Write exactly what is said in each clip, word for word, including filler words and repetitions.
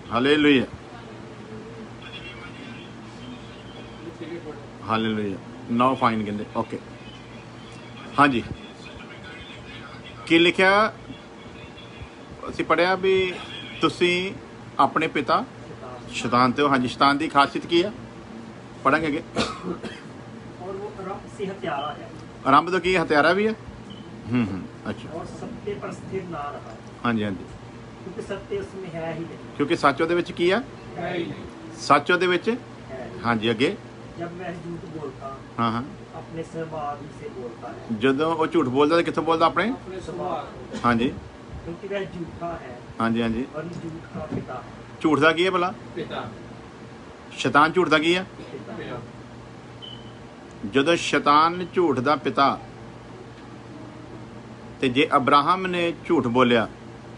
Hallelujah hallelujah now fine कहते okay हाँ जी की लिखा असी पढ़िया भी तुसी अपने पिता शैतान ते हो हाँ जी शैतान की खासियत की है पढ़ांगे अगे और वो रब से हत्यारा है आरंभ तो की हत्यारा भी है हम्म हम्म अच्छा और सत्य पर स्थिर ना रहा हाँ जी हाँ जी क्योंकि सत्य उसमें है ही नहीं क्योंकि सच ਉਹਦੇ ਵਿੱਚ ਕੀ ਆ है ही नहीं सच ਉਹਦੇ ਵਿੱਚ है हाँ जी अगे जब वह झूठ बोलता हाँ हाँ अपने स्वभाव ही से बोलता है ਜਦੋਂ ਉਹ ਝੂਠ ਬੋਲਦਾ ਤਾਂ ਕਿੱਥੋਂ ਬੋਲਦਾ ਆਪਣੇ अपने स्वभाव हाँ जी क्योंकि वह झूठा है हाँ जी हाँ जी और झूठ का पिता है ਝੂਠ ਦਾ ਕੀ ਹੈ ਭਲਾ पिता ਸ਼ੈਤਾਨ ਝੂਠ ਦਾ ਕੀ ਹੈ पिता ਜਦੋਂ ਸ਼ੈਤਾਨ ਝੂਠ ਦਾ ਪਿਤਾ ਤੇ ਜੇ ਅਬਰਾਹਮ ਨੇ ਝੂਠ ਬੋਲਿਆ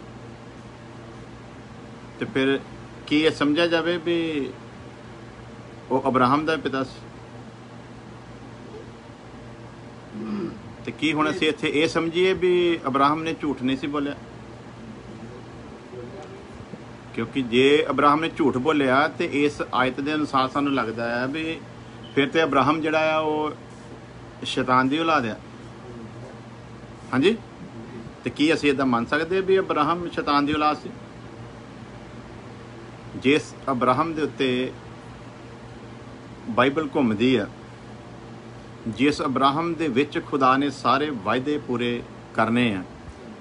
ਤੇ ਫਿਰ ਕੀ ਇਹ ਸਮਝਿਆ ਜਾਵੇ ਵੀ ਉਹ ਅਬਰਾਹਮ ਦਾ ਪਿਤਾ ਸੀ ਤੇ ਕੀ ਹੁਣ ਅਸੀਂ ਇੱਥੇ ਇਹ ਸਮਝੀਏ ਵੀ ਅਬਰਾਹਮ ਨੇ ਝੂਠ ਨਹੀਂ ਸੀ ਬੋਲਿਆ ਕਿਉਂਕਿ ਜੇ ਅਬਰਾਹਮ ਨੇ ਝੂਠ ਬੋਲਿਆ ਤੇ ਇਸ ਆਇਤ ਦੇ ਅਨੁਸਾਰ ਸਾਨੂੰ ਲੱਗਦਾ ਹੈ ਵੀ ਫਿਰ ਤੇ ਅਬਰਾਹਮ ਜਿਹੜਾ ਆ ਉਹ ਸ਼ੈਤਾਨ ਦੀ ਔਲਾਦ ਆ ਹਾਂਜੀ ਤੇ ਕੀ ਅਸੀਂ ਇਦਾਂ ਮੰਨ ਸਕਦੇ ਵੀ ਅਬਰਾਹਮ ਸ਼ੈਤਾਨ ਦੀ ਔਲਾਦ ਸੀ ਜਿਸ ਅਬਰਾਹਮ ਦੇ ਉੱਤੇ ਬਾਈਬਲ ਘੁੰਮਦੀ ਆ ਜਿਸ ਅਬਰਾਹਮ ਦੇ ਵਿੱਚ ਖੁਦਾ ਨੇ ਸਾਰੇ ਵਾਅਦੇ ਪੂਰੇ ਕਰਨੇ ਆ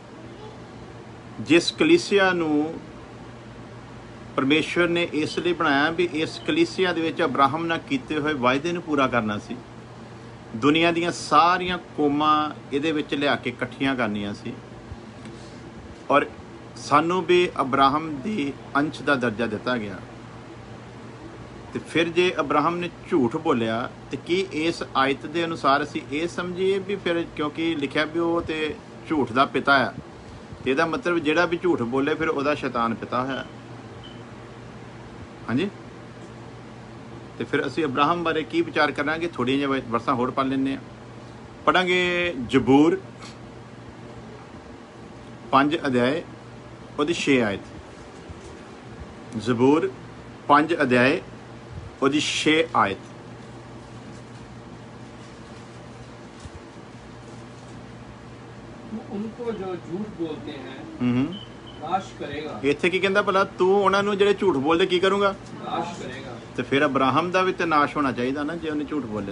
ਜਿਸ ਕਲੀਸਿਆ ਨੂੰ ਪਰਮੇਸ਼ਵਰ ਨੇ ਇਸ ਲਈ ਬਣਾਇਆ ਵੀ ਇਸ ਕਲੀਸਿਆ ਦੇ ਵਿੱਚ ਅਬਰਾਹਮ ਨਾਲ ਕੀਤੇ ਹੋਏ ਵਾਅਦੇ ਨੂੰ ਪੂਰਾ ਕਰਨਾ ਸੀ ਦੁਨੀਆ ਦੀਆਂ ਸਾਰੀਆਂ ਕੌਮਾਂ ਇਹਦੇ ਵਿੱਚ ਲਿਆ ਕੇ ਇਕੱਠੀਆਂ ਕਰਨੀਆਂ ਸੀ ਔਰ ਸਾਨੂੰ ਵੀ ਅਬਰਾਹਮ ਦੀ ਅੰਸ਼ ਦਾ ਦਰਜਾ ਦਿੱਤਾ ਗਿਆ ਤੇ ਫਿਰ ਜੇ ਅਬਰਾਹਮ ਨੇ ਝੂਠ ਬੋਲਿਆ ਤੇ ਕੀ ਇਸ ਆਇਤ ਦੇ ਅਨੁਸਾਰ ਅਸੀਂ ਇਹ ਸਮਝੀਏ ਵੀ ਫਿਰ ਕਿਉਂਕਿ ਲਿਖਿਆ ਵੀ ਉਹ ਤੇ ਝੂਠ ਦਾ ਪਿਤਾ ਆ ਤੇ ਇਹਦਾ ਮਤਲਬ ਜਿਹੜਾ ਵੀ ਝੂਠ ਬੋਲੇ ਫਿਰ ਉਹਦਾ ਸ਼ੈਤਾਨ ਪਿਤਾ ਹੋਇਆ ਹਾਂਜੀ ਤੇ ਫਿਰ ਅਸੀਂ ਅਬਰਾਹਮ ਬਾਰੇ ਕੀ ਵਿਚਾਰ ਕਰਾਂਗੇ ਥੋੜ੍ਹੀਆਂ ਜਿਹੀਆਂ ਵਰਸਾਂ ਹੋਰ ਪੜ੍ਹ ਲੈਂਦੇ ਹਾਂ ਪੜ੍ਹਾਂਗੇ ਜ਼ਬੂਰ ਪੰਜ ਅਧਿਆਏ ਉਹਦੀ ਛੇ ਆਇਤ ਜ਼ਬੂਰ ਪੰਜ ਅਧਿਆਏ ਉਹਦੀ ਛੇ ਆਇਤ उनको जो झूठ बोलते हैं ਹੂੰ नाश करेगा ਇੱਥੇ ਕੀ ਕਹਿੰਦਾ ਭਲਾ ਤੂੰ ਉਹਨਾਂ ਨੂੰ ਜਿਹੜੇ ਝੂਠ ਬੋਲਦੇ ਕੀ ਕਰੂੰਗਾ नाश करेगा ਤੇ ਫਿਰ ਅਬਰਾਹਮ ਦਾ ਵੀ ਤੇ ਨਾਸ਼ ਹੋਣਾ ਚਾਹੀਦਾ ਨਾ ਜੇ ਉਹਨੇ ਝੂਠ ਬੋਲਿਆ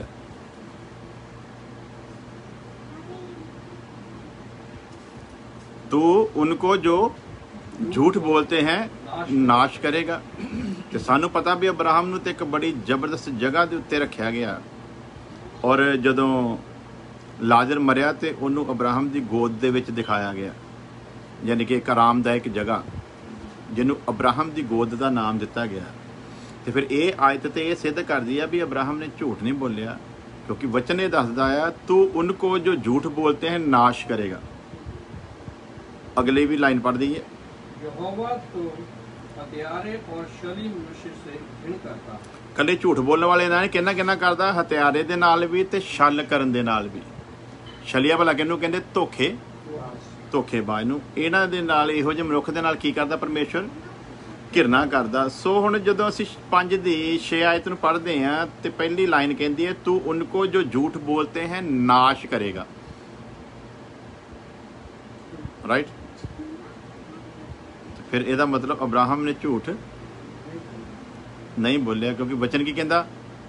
तो उनको जो झूठ बोलते हैं नाश करेगा ਤੇ ਸਾਨੂੰ ਪਤਾ ਵੀ ਅਬਰਾਹਮ ਨੂੰ ਤੇ ਇੱਕ ਬੜੀ ਜ਼ਬਰਦਸਤ ਜਗ੍ਹਾ ਦੇ ਉੱਤੇ ਰੱਖਿਆ ਗਿਆ ਔਰ ਜਦੋਂ ਲਾਜ਼ਰ ਮਰਿਆ ਤੇ ਉਹਨੂੰ ਅਬਰਾਹਮ ਦੀ ਗੋਦ ਦੇ ਵਿੱਚ ਦਿਖਾਇਆ ਗਿਆ ਯਾਨੀ ਕਿ ਇੱਕ ਆਰਾਮਦਾਇਕ ਜਗ੍ਹਾ ਜਿਹਨੂੰ ਅਬਰਾਹਮ ਦੀ ਗੋਦ ਦਾ ਨਾਮ ਦਿੱਤਾ ਗਿਆ ਤੇ ਫਿਰ ਇਹ ਆਇਤ ਤੇ ਇਹ ਸਿੱਧ ਕਰਦੀ ਆ ਵੀ ਅਬਰਾਹਮ ਨੇ ਝੂਠ ਨਹੀਂ ਬੋਲਿਆ ਕਿਉਂਕਿ ਵਚਨ ਇਹ ਦੱਸਦਾ ਆ ਤੂੰ ਉनको जो झूठ बोलते हैं नाश करेगा अगली भी लाइन पढ़ दी है यहोवा तो हत्यारे और छली मनुष्य से घृण करता ਕੱਲੇ ਝੂਠ ਬੋਲਣ ਵਾਲੇ ਨਾਲ ਕਿੰਨਾ ਕਿੰਨਾ ਕਰਦਾ ਹਥਿਆਰੇ ਦੇ ਨਾਲ ਵੀ ਤੇ ਛਲ ਕਰਨ ਦੇ ਨਾਲ ਵੀ ਛਲੀਆ ਭਲਾ ਕਿਹਨੂੰ ਕਹਿੰਦੇ ਧੋਖੇ ਧੋਖੇਬਾਜ਼ ਨੂੰ ਇਹਨਾਂ ਦੇ ਨਾਲ ਇਹੋ ਜਿਹੇ ਮਨੁੱਖ ਦੇ ਨਾਲ ਕੀ ਕਰਦਾ ਪਰਮੇਸ਼ਵਰ ਘਿਰਨਾ ਕਰਦਾ ਸੋ ਹੁਣ ਜਦੋਂ ਅਸੀਂ ਪੰਜ ਦੀ ਛੇ ਆਇਤ ਨੂੰ ਪੜ੍ਹਦੇ ਹਾਂ ਤੇ ਪਹਿਲੀ ਲਾਈਨ ਕਹਿੰਦੀ ਹੈ ਤੂੰ ਉनको जो झूठ बोलते हैं नाश करेगा राइट फिर ਇਹਦਾ ਮਤਲਬ ਅਬਰਾਹਮ ਨੇ ਝੂਠ ਨਹੀਂ ਬੋਲਿਆ ਕਿਉਂਕਿ ਵਚਨ ਕੀ ਕਹਿੰਦਾ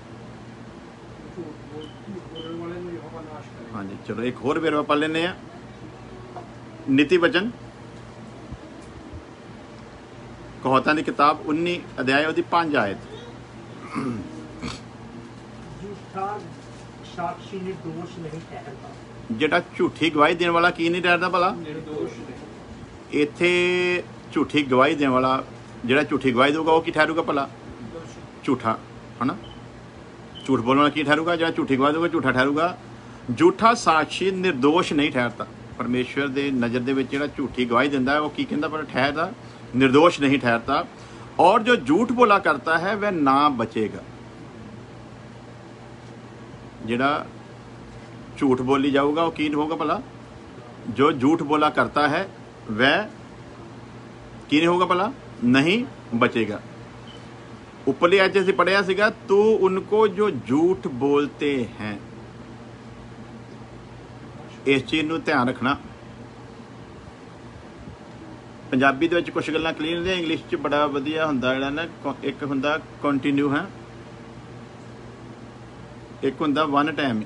ਹਾਂਜੀ ਚਲੋ ਇੱਕ ਹੋਰ ਵੇਰਵਾ ਪੜ੍ਹ ਲੈਂਦੇ ਆ ਨੀਤੀ ਵਚਨ ਕਹਾਵਤਾਂ ਦੀ ਕਿਤਾਬ ਉੱਨੀ ਅਧਿਆਇ ਉਹਦੀ ਪੰਜ ਆਇਤ झूठा साक्षी निर्दोष नहीं ठहरता ਜਿਹੜਾ ਝੂਠੀ ਗਵਾਹੀ ਦੇਣ ਵਾਲਾ ਕੀ ਨਹੀਂ ਠਹਿਰਦਾ ਭਲਾ निर्दोष नहीं ਇੱਥੇ ਝੂਠੀ ਗਵਾਹੀ ਦੇਣ ਵਾਲਾ ਜਿਹੜਾ ਝੂਠੀ ਗਵਾਹੀ ਦੇਊਗਾ ਉਹ ਕੀ ਠਹਿਰੂਗਾ ਭਲਾ ਝੂਠਾ ਹਨਾ ਝੂਠ ਬੋਲਣ ਵਾਲਾ ਕੀ ਠਹਿਰੂਗਾ ਜਿਹੜਾ ਝੂਠੀ ਗਵਾਹੀ ਦੇਊਗਾ ਝੂਠਾ ਠਹਿਰੂਗਾ ਝੂਠਾ ਸਾਖੀ ਨਿਰਦੋਸ਼ ਨਹੀਂ ਠਹਿਰਦਾ ਪਰਮੇਸ਼ਵਰ ਦੇ ਨਜ਼ਰ ਦੇ ਵਿੱਚ ਜਿਹੜਾ ਝੂਠੀ ਗਵਾਹੀ ਦਿੰਦਾ ਉਹ ਕੀ ਕਹਿੰਦਾ ਪਰ ਠਹਿਰਦਾ निर्दोष नहीं ठहरता और जो झूठ बोला करता है वह ना बचेगा जिहड़ा झूठ बोली जाऊगा वो की होगा भला जो झूठ बोला करता है वह की नहीं होगा भला नहीं बचेगा। ऊपरली आयत से पढ़िया सीगा, तू उनको जो झूठ बोलते हैं। इस चीज़ ਨੂੰ ਧਿਆਨ ਰੱਖਣਾ। ਪੰਜਾਬੀ ਦੇ ਵਿੱਚ ਕੁਝ ਗੱਲਾਂ ਕਲੀਅਰ ਹੁੰਦੀਆਂ, ਇੰਗਲਿਸ਼ 'ਚ ਬੜਾ ਵਧੀਆ ਹੁੰਦਾ ਜਿਹੜਾ ਨਾ, ਇੱਕ ਹੁੰਦਾ ਕੰਟੀਨਿਊ ਹੈ, ਇੱਕ ਹੁੰਦਾ ਵਨ ਟਾਈਮ।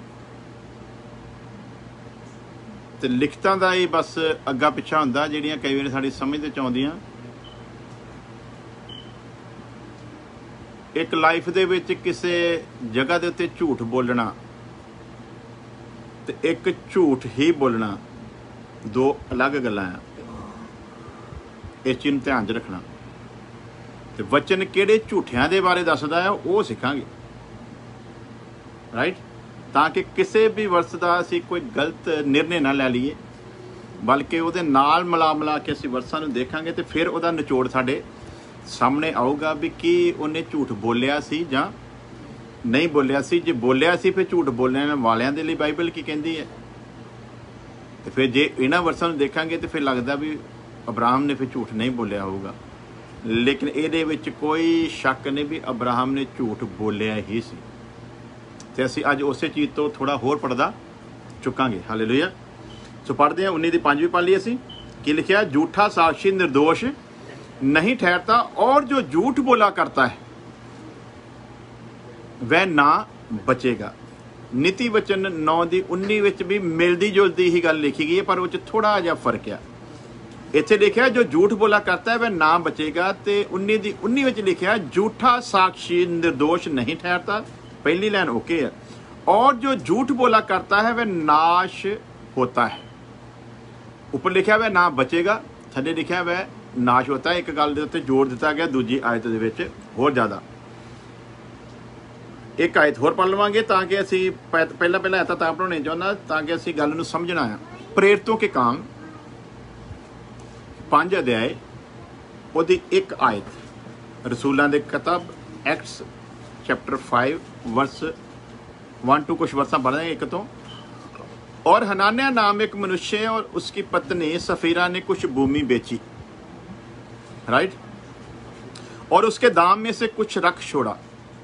ਤੇ ਲਿਖਤਾਂ ਦਾ ਹੀ ਬਸ ਅੱਗਾ ਪਿੱਛਾ ਹੁੰਦਾ, ਜਿਹੜੀਆਂ ਕਈ ਵਾਰ ਸਾਡੀ ਸਮਝ ਦੇ ਚ ਆਉਂਦੀਆਂ। ਇੱਕ ਲਾਈਫ ਦੇ ਵਿੱਚ ਕਿਸੇ ਜਗ੍ਹਾ ਦੇ ਉੱਤੇ ਝੂਠ ਬੋਲਣਾ ਤੇ ਇੱਕ ਝੂਠ ਹੀ ਬੋਲਣਾ ਦੋ ਅਲੱਗ ਗੱਲਾਂ ਆ। ਇਸ ਚੀਜ਼ ਨੂੰ ਧਿਆਨ 'ਚ ਰੱਖਣਾ। ਤੇ ਵਚਨ ਕਿਹੜੇ ਝੂਠਿਆਂ ਦੇ ਬਾਰੇ ਦੱਸਦਾ ਆ ਉਹ ਸਿੱਖਾਂਗੇ, ਰਾਈਟ, ਤਾਂ ਕਿ ਕਿਸੇ ਵੀ ਵਰਸ ਦਾ ਅਸੀਂ ਕੋਈ ਗਲਤ ਨਿਰਣੇ ਨਾ ਲੈ ਲਈਏ, ਬਲਕਿ ਉਹਦੇ ਨਾਲ ਮਿਲਾ ਮਿਲਾ ਕੇ ਅਸੀਂ ਵਰਸਾਂ ਨੂੰ ਦੇਖਾਂਗੇ ਤੇ ਫਿਰ ਉਹਦਾ ਨਿਚੋੜ ਸਾਡੇ ਸਾਹਮਣੇ ਆਊਗਾ ਵੀ ਕੀ ਉਹਨੇ ਝੂਠ ਬੋਲਿਆ ਸੀ ਜਾਂ ਨਹੀਂ ਬੋਲਿਆ ਸੀ। ਜੇ ਬੋਲਿਆ ਸੀ ਫਿਰ ਝੂਠ ਬੋਲਣ ਵਾਲਿਆਂ ਦੇ ਲਈ ਬਾਈਬਲ ਕੀ ਕਹਿੰਦੀ ਹੈ। ਤੇ ਫਿਰ ਜੇ ਇਹਨਾਂ ਵਰਸਾਂ ਨੂੰ ਦੇਖਾਂਗੇ ਤੇ ਫਿਰ ਲੱਗਦਾ ਵੀ ਅਬਰਾਹਮ ਨੇ ਫਿਰ ਝੂਠ ਨਹੀਂ ਬੋਲਿਆ ਹੋਊਗਾ, ਲੇਕਿਨ ਇਹਦੇ ਵਿੱਚ ਕੋਈ ਸ਼ੱਕ ਨਹੀਂ ਵੀ ਅਬਰਾਹਮ ਨੇ ਝੂਠ ਬੋਲਿਆ ਹੀ ਸੀ। ਤੇ ਅਸੀਂ ਅੱਜ ਉਸੇ ਚੀਜ਼ ਤੋਂ ਥੋੜਾ ਹੋਰ ਪੜਦਾ ਚੁੱਕਾਂਗੇ। ਹਾਲੇਲੂਇਆ। ਸੋ ਪੜ੍ਹਦੇ ਹਾਂ ਉੱਨੀ ਦੀ ਪੰਜਵੀਂ ਪੜ੍ਹ ਲਈ ਅਸੀਂ। ਕੀ ਲਿਖਿਆ? झूठा साक्षी निर्दोष नहीं ठहरता और जो झूठ बोला करता है वह ना बचेगा। नीति वचन नौ ਦੀ ਉੱਨੀ ਵਿੱਚ ਵੀ ਮਿਲਦੀ ਜੁਲਦੀ ਹੀ ਗੱਲ ਲਿਖੀ ਗਈ ਹੈ, ਪਰ ਉਹ 'ਚ ਥੋੜਾ ਜਿਹਾ ਫਰਕ ਆ। ਇੱਥੇ ਲਿਖਿਆ ਜੋ ਝੂਠ ਬੋਲਾ ਕਰਤਾ ਹੈ वह ना बचेगा, ਤੇ ਉੱਨੀ ਦੀ ਉੱਨੀ ਵਿੱਚ ਲਿਖਿਆ झूठा साक्षी निर्दोष नहीं ठहरता, पहली लाइन ओके है, और जो झूठ बोला करता है वह नाश होता है। ऊपर लिखा वह ना बचेगा, थले लिखा वह नाश होता है। एक गल दे उत्ते जोर दिता गया दूजी आयत दे विच होर ज़्यादा। एक आयत होर पढ़ लवांगे ताकि असी पहला पहला आयत तां पढ़ाने चाहुंदा ताकि असी गल नूं समझना है। प्रेरितों के काम पांच अध्याय ओदी एक आयत, रसूलां दे किताब Acts chapter five verse one two कुछ वर्षा पढ़ देंगे एक तो। और हनान्याह नाम एक मनुष्य और उसकी पत्नी सफीरा ने कुछ भूमि बेची, राइट, और उसके दाम में से कुछ रख छोड़ा।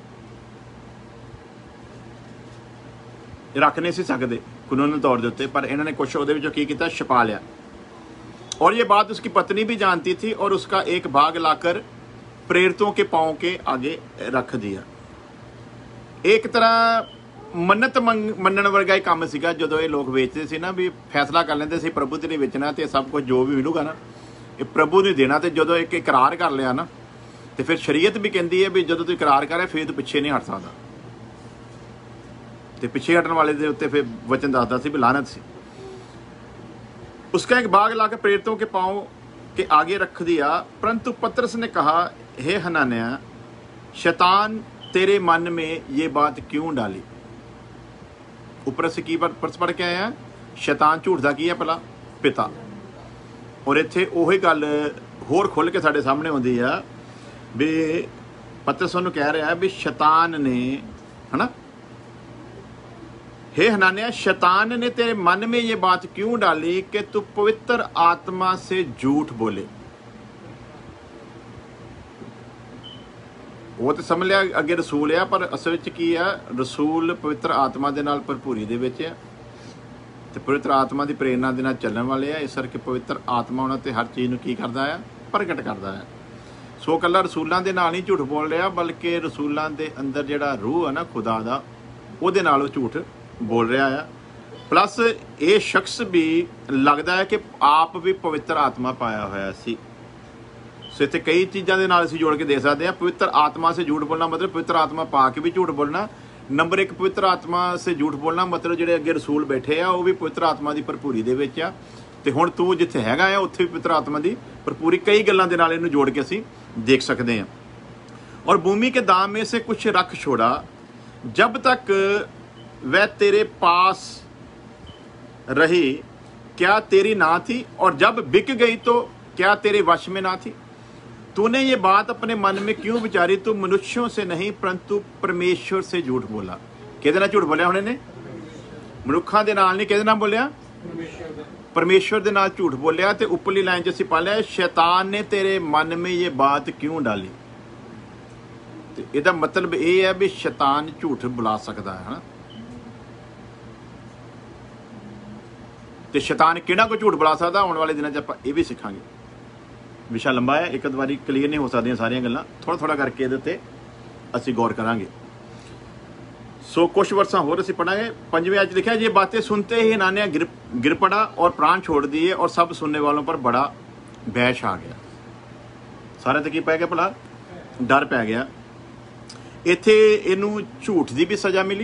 रख नहीं सी सकते कानूनी तौर के उत्ते, पर इन्होंने कुछ ਉਹਦੇ ਵਿੱਚੋਂ ਕੀ ਕੀਤਾ, छुपा लिया। और ये बात उसकी पत्नी भी जानती थी और उसका एक भाग लाकर प्रेरितों के पांव के आगे रख दिया। एक तरह मन्नत ਮੰਨਣ ਵਰਗਾ ਹੀ ਕੰਮ ਸੀਗਾ। ਜਦੋਂ ਇਹ ਲੋਕ ਵੇਚਦੇ ਸੀ ਨਾ, ਵੀ ਫੈਸਲਾ ਕਰ ਲੈਂਦੇ ਸੀ ਪ੍ਰਭੂ ਦੇ ਲਈ ਵੇਚਣਾ ਤੇ ਸਭ ਕੁਝ ਜੋ ਵੀ ਮਿਲੂਗਾ ਨਾ ਇਹ ਪ੍ਰਭੂ ਨੂੰ ਦੇਣਾ। ਤੇ ਜਦੋਂ ਇੱਕ ਇਕਰਾਰ ਕਰ ਲਿਆ ਨਾ ਤੇ ਫਿਰ ਸ਼ਰੀਅਤ ਵੀ ਕਹਿੰਦੀ ਹੈ ਵੀ ਜਦੋਂ ਤੂੰ ਇਕਰਾਰ ਕਰੇ ਫਿਰ ਤੂੰ ਪਿੱਛੇ ਨਹੀਂ ਹਟ ਸਕਦਾ। ਤੇ ਪਿੱਛੇ ਹਟਣ ਵਾਲੇ ਦੇ ਉੱਤੇ ਫਿਰ ਵਚਨ ਦੱਸਦਾ ਸੀ ਵੀ ਲਾਨਤ ਸੀ। उसका एक भाग लाकर प्रेरितों के पांव के आगे रख दिया। परंतु पतरस ने कहा, हे हनान्याह, शैतान तेरे मन में ये बात क्यों डाली। ऊपर से की परस पढ़ के आया, शैतान झूठ दा की है भला पिता। और इत्थे ओही गल होर खुल के साडे सामने आउंदी आ भी पतरस नूं कह रहा है भी शैतान ने, है ना, हे हनान्याह, शैतान ने तेरे मन में ये बात क्यों डाली कि तू पवित्र आत्मा से झूठ बोले। वो तो समझ लिया अगे रसूल है, पर असल विच की है, रसूल पवित्र आत्मा दे नाल भरपूरी दे विच है ते पवित्र आत्मा की प्रेरणा दे नाल चलण वाले है। इस करके पवित्र आत्मा उन्हां ते हर चीज़ नूं की करदा है, प्रगट करदा है। सो कल्ला रसूलां दे नाल नहीं झूठ बोल रहा, बल्कि रसूलां दे अंदर जिहड़ा रूह है ना खुदा दा, उहदे नाल ओह झूठ बोल रहा है। प्लस ये शख्स भी लगता है कि आप भी पवित्र आत्मा पाया होया सी। सो इत्थे कई चीज़ों के नाल असीं जोड़ के दे सकते हैं। पवित्र आत्मा से झूठ बोलना मतलब पवित्र आत्मा पा के भी झूठ बोलना। नंबर एक, पवित्र आत्मा से झूठ बोलना मतलब जिहड़े अगे रसूल बैठे आ वो भी पवित्र आत्मा की भरपूरी दे विच आ, ते हुण तू जिथे हैगा आ उत्थे भी पवित्र आत्मा की भरपूरी कई गल्लां दे नाल इहनूं जोड़ के असीं देख सकते हैं। और भूमि के दाम में से कुछ रख छोड़ा, जब तक वह तेरे पास रही क्या तेरी ना थी, और जब बिक गई तो क्या तेरे वश में ना थी। तूने ये बात अपने मन में क्यों विचारी, तू मनुष्यों से नहीं परंतु परमेश्वर से झूठ बोला। किहदे नाल झूठ बोलिया हुणे ने? मनुखां दे नाल नहीं, किहदे नाल बोलिया? परमेश्वर दे नाल झूठ बोलिया ते उपरली लाइन च असीं पढ़ लिया शैतान ने तेरे मन में ये बात क्यों डाली। ते इहदा मतलब ये है भी शैतान झूठ बुला सकदा है ना। ते शैतान किहड़ा कोई झूठ बुला सकदा आने वाले दिनां च आपां ये भी सिखांगे। विषय लंबा है, एक बारी क्लीयर नहीं हो सकदियां सारियां गल्लां, थोड़ा थोड़ा करके इहदे उत्ते असीं गौर करांगे। सो कुछ वर्षा होर असीं पढ़ांगे। पंजवें अज लिखा ये बातें सुनते ही हनान्याह गिर गिर पड़ा और प्राण छोड़ दिए और सब सुनने वालों पर बड़ा भय छा गया। सारे ते की पै गया भला? डर पै गया। इत्थे इहनूं झूठ दी भी सज़ा मिली,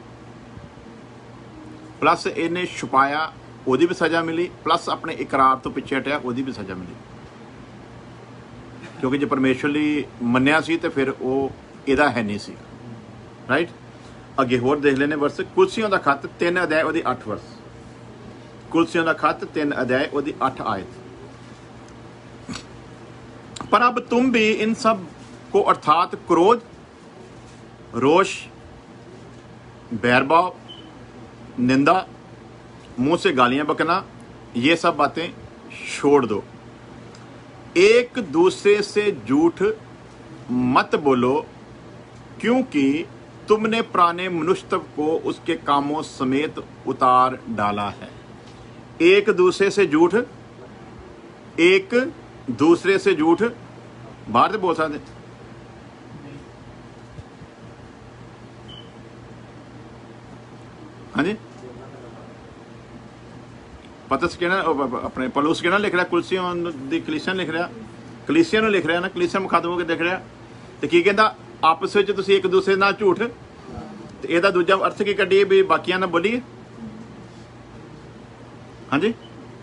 प्लस इहने छुपाया ओहदी भी सज़ा मिली, प्लस अपने इकरार तो पिछे हटिया ओहदी भी सज़ा मिली। क्योंकि जो परमेश्वर लई मन्निया सी ते फिर वो इहदा है नहीं सी। राइट, अगे होर देख लेने वर्ष। कुलसियों का खत तीन अध्याय ओहदी अठ वर्ष। कुलसियों का खत तीन अध्याय ओहदी अठ आयत। पर अब तुम भी इन सब को अर्थात क्रोध, रोष, बैरभाव, निंदा, मुंह से गालियां बकना, ये सब बातें छोड़ दो। एक दूसरे से झूठ मत बोलो, क्योंकि तुमने पुराने मनुष्य को उसके कामों समेत उतार डाला है। एक दूसरे से झूठ, एक दूसरे से झूठ बाहर से बोल सकते। हाँ जी, पतरस कहना अपने पौलुस कहना लिख रहा, कुलसियों दी कलीसिया लिख रहा, कलीसिया नूं लिख रहा ना, कलीसिया मुखातब के देख रहा ते की कहंदा आपस में तुसीं एक दूसरे नाल झूठ, ते इहदा दूजा अर्थ की कड्ढीए भी बाकियां नाल बोलीए। हाँ जी,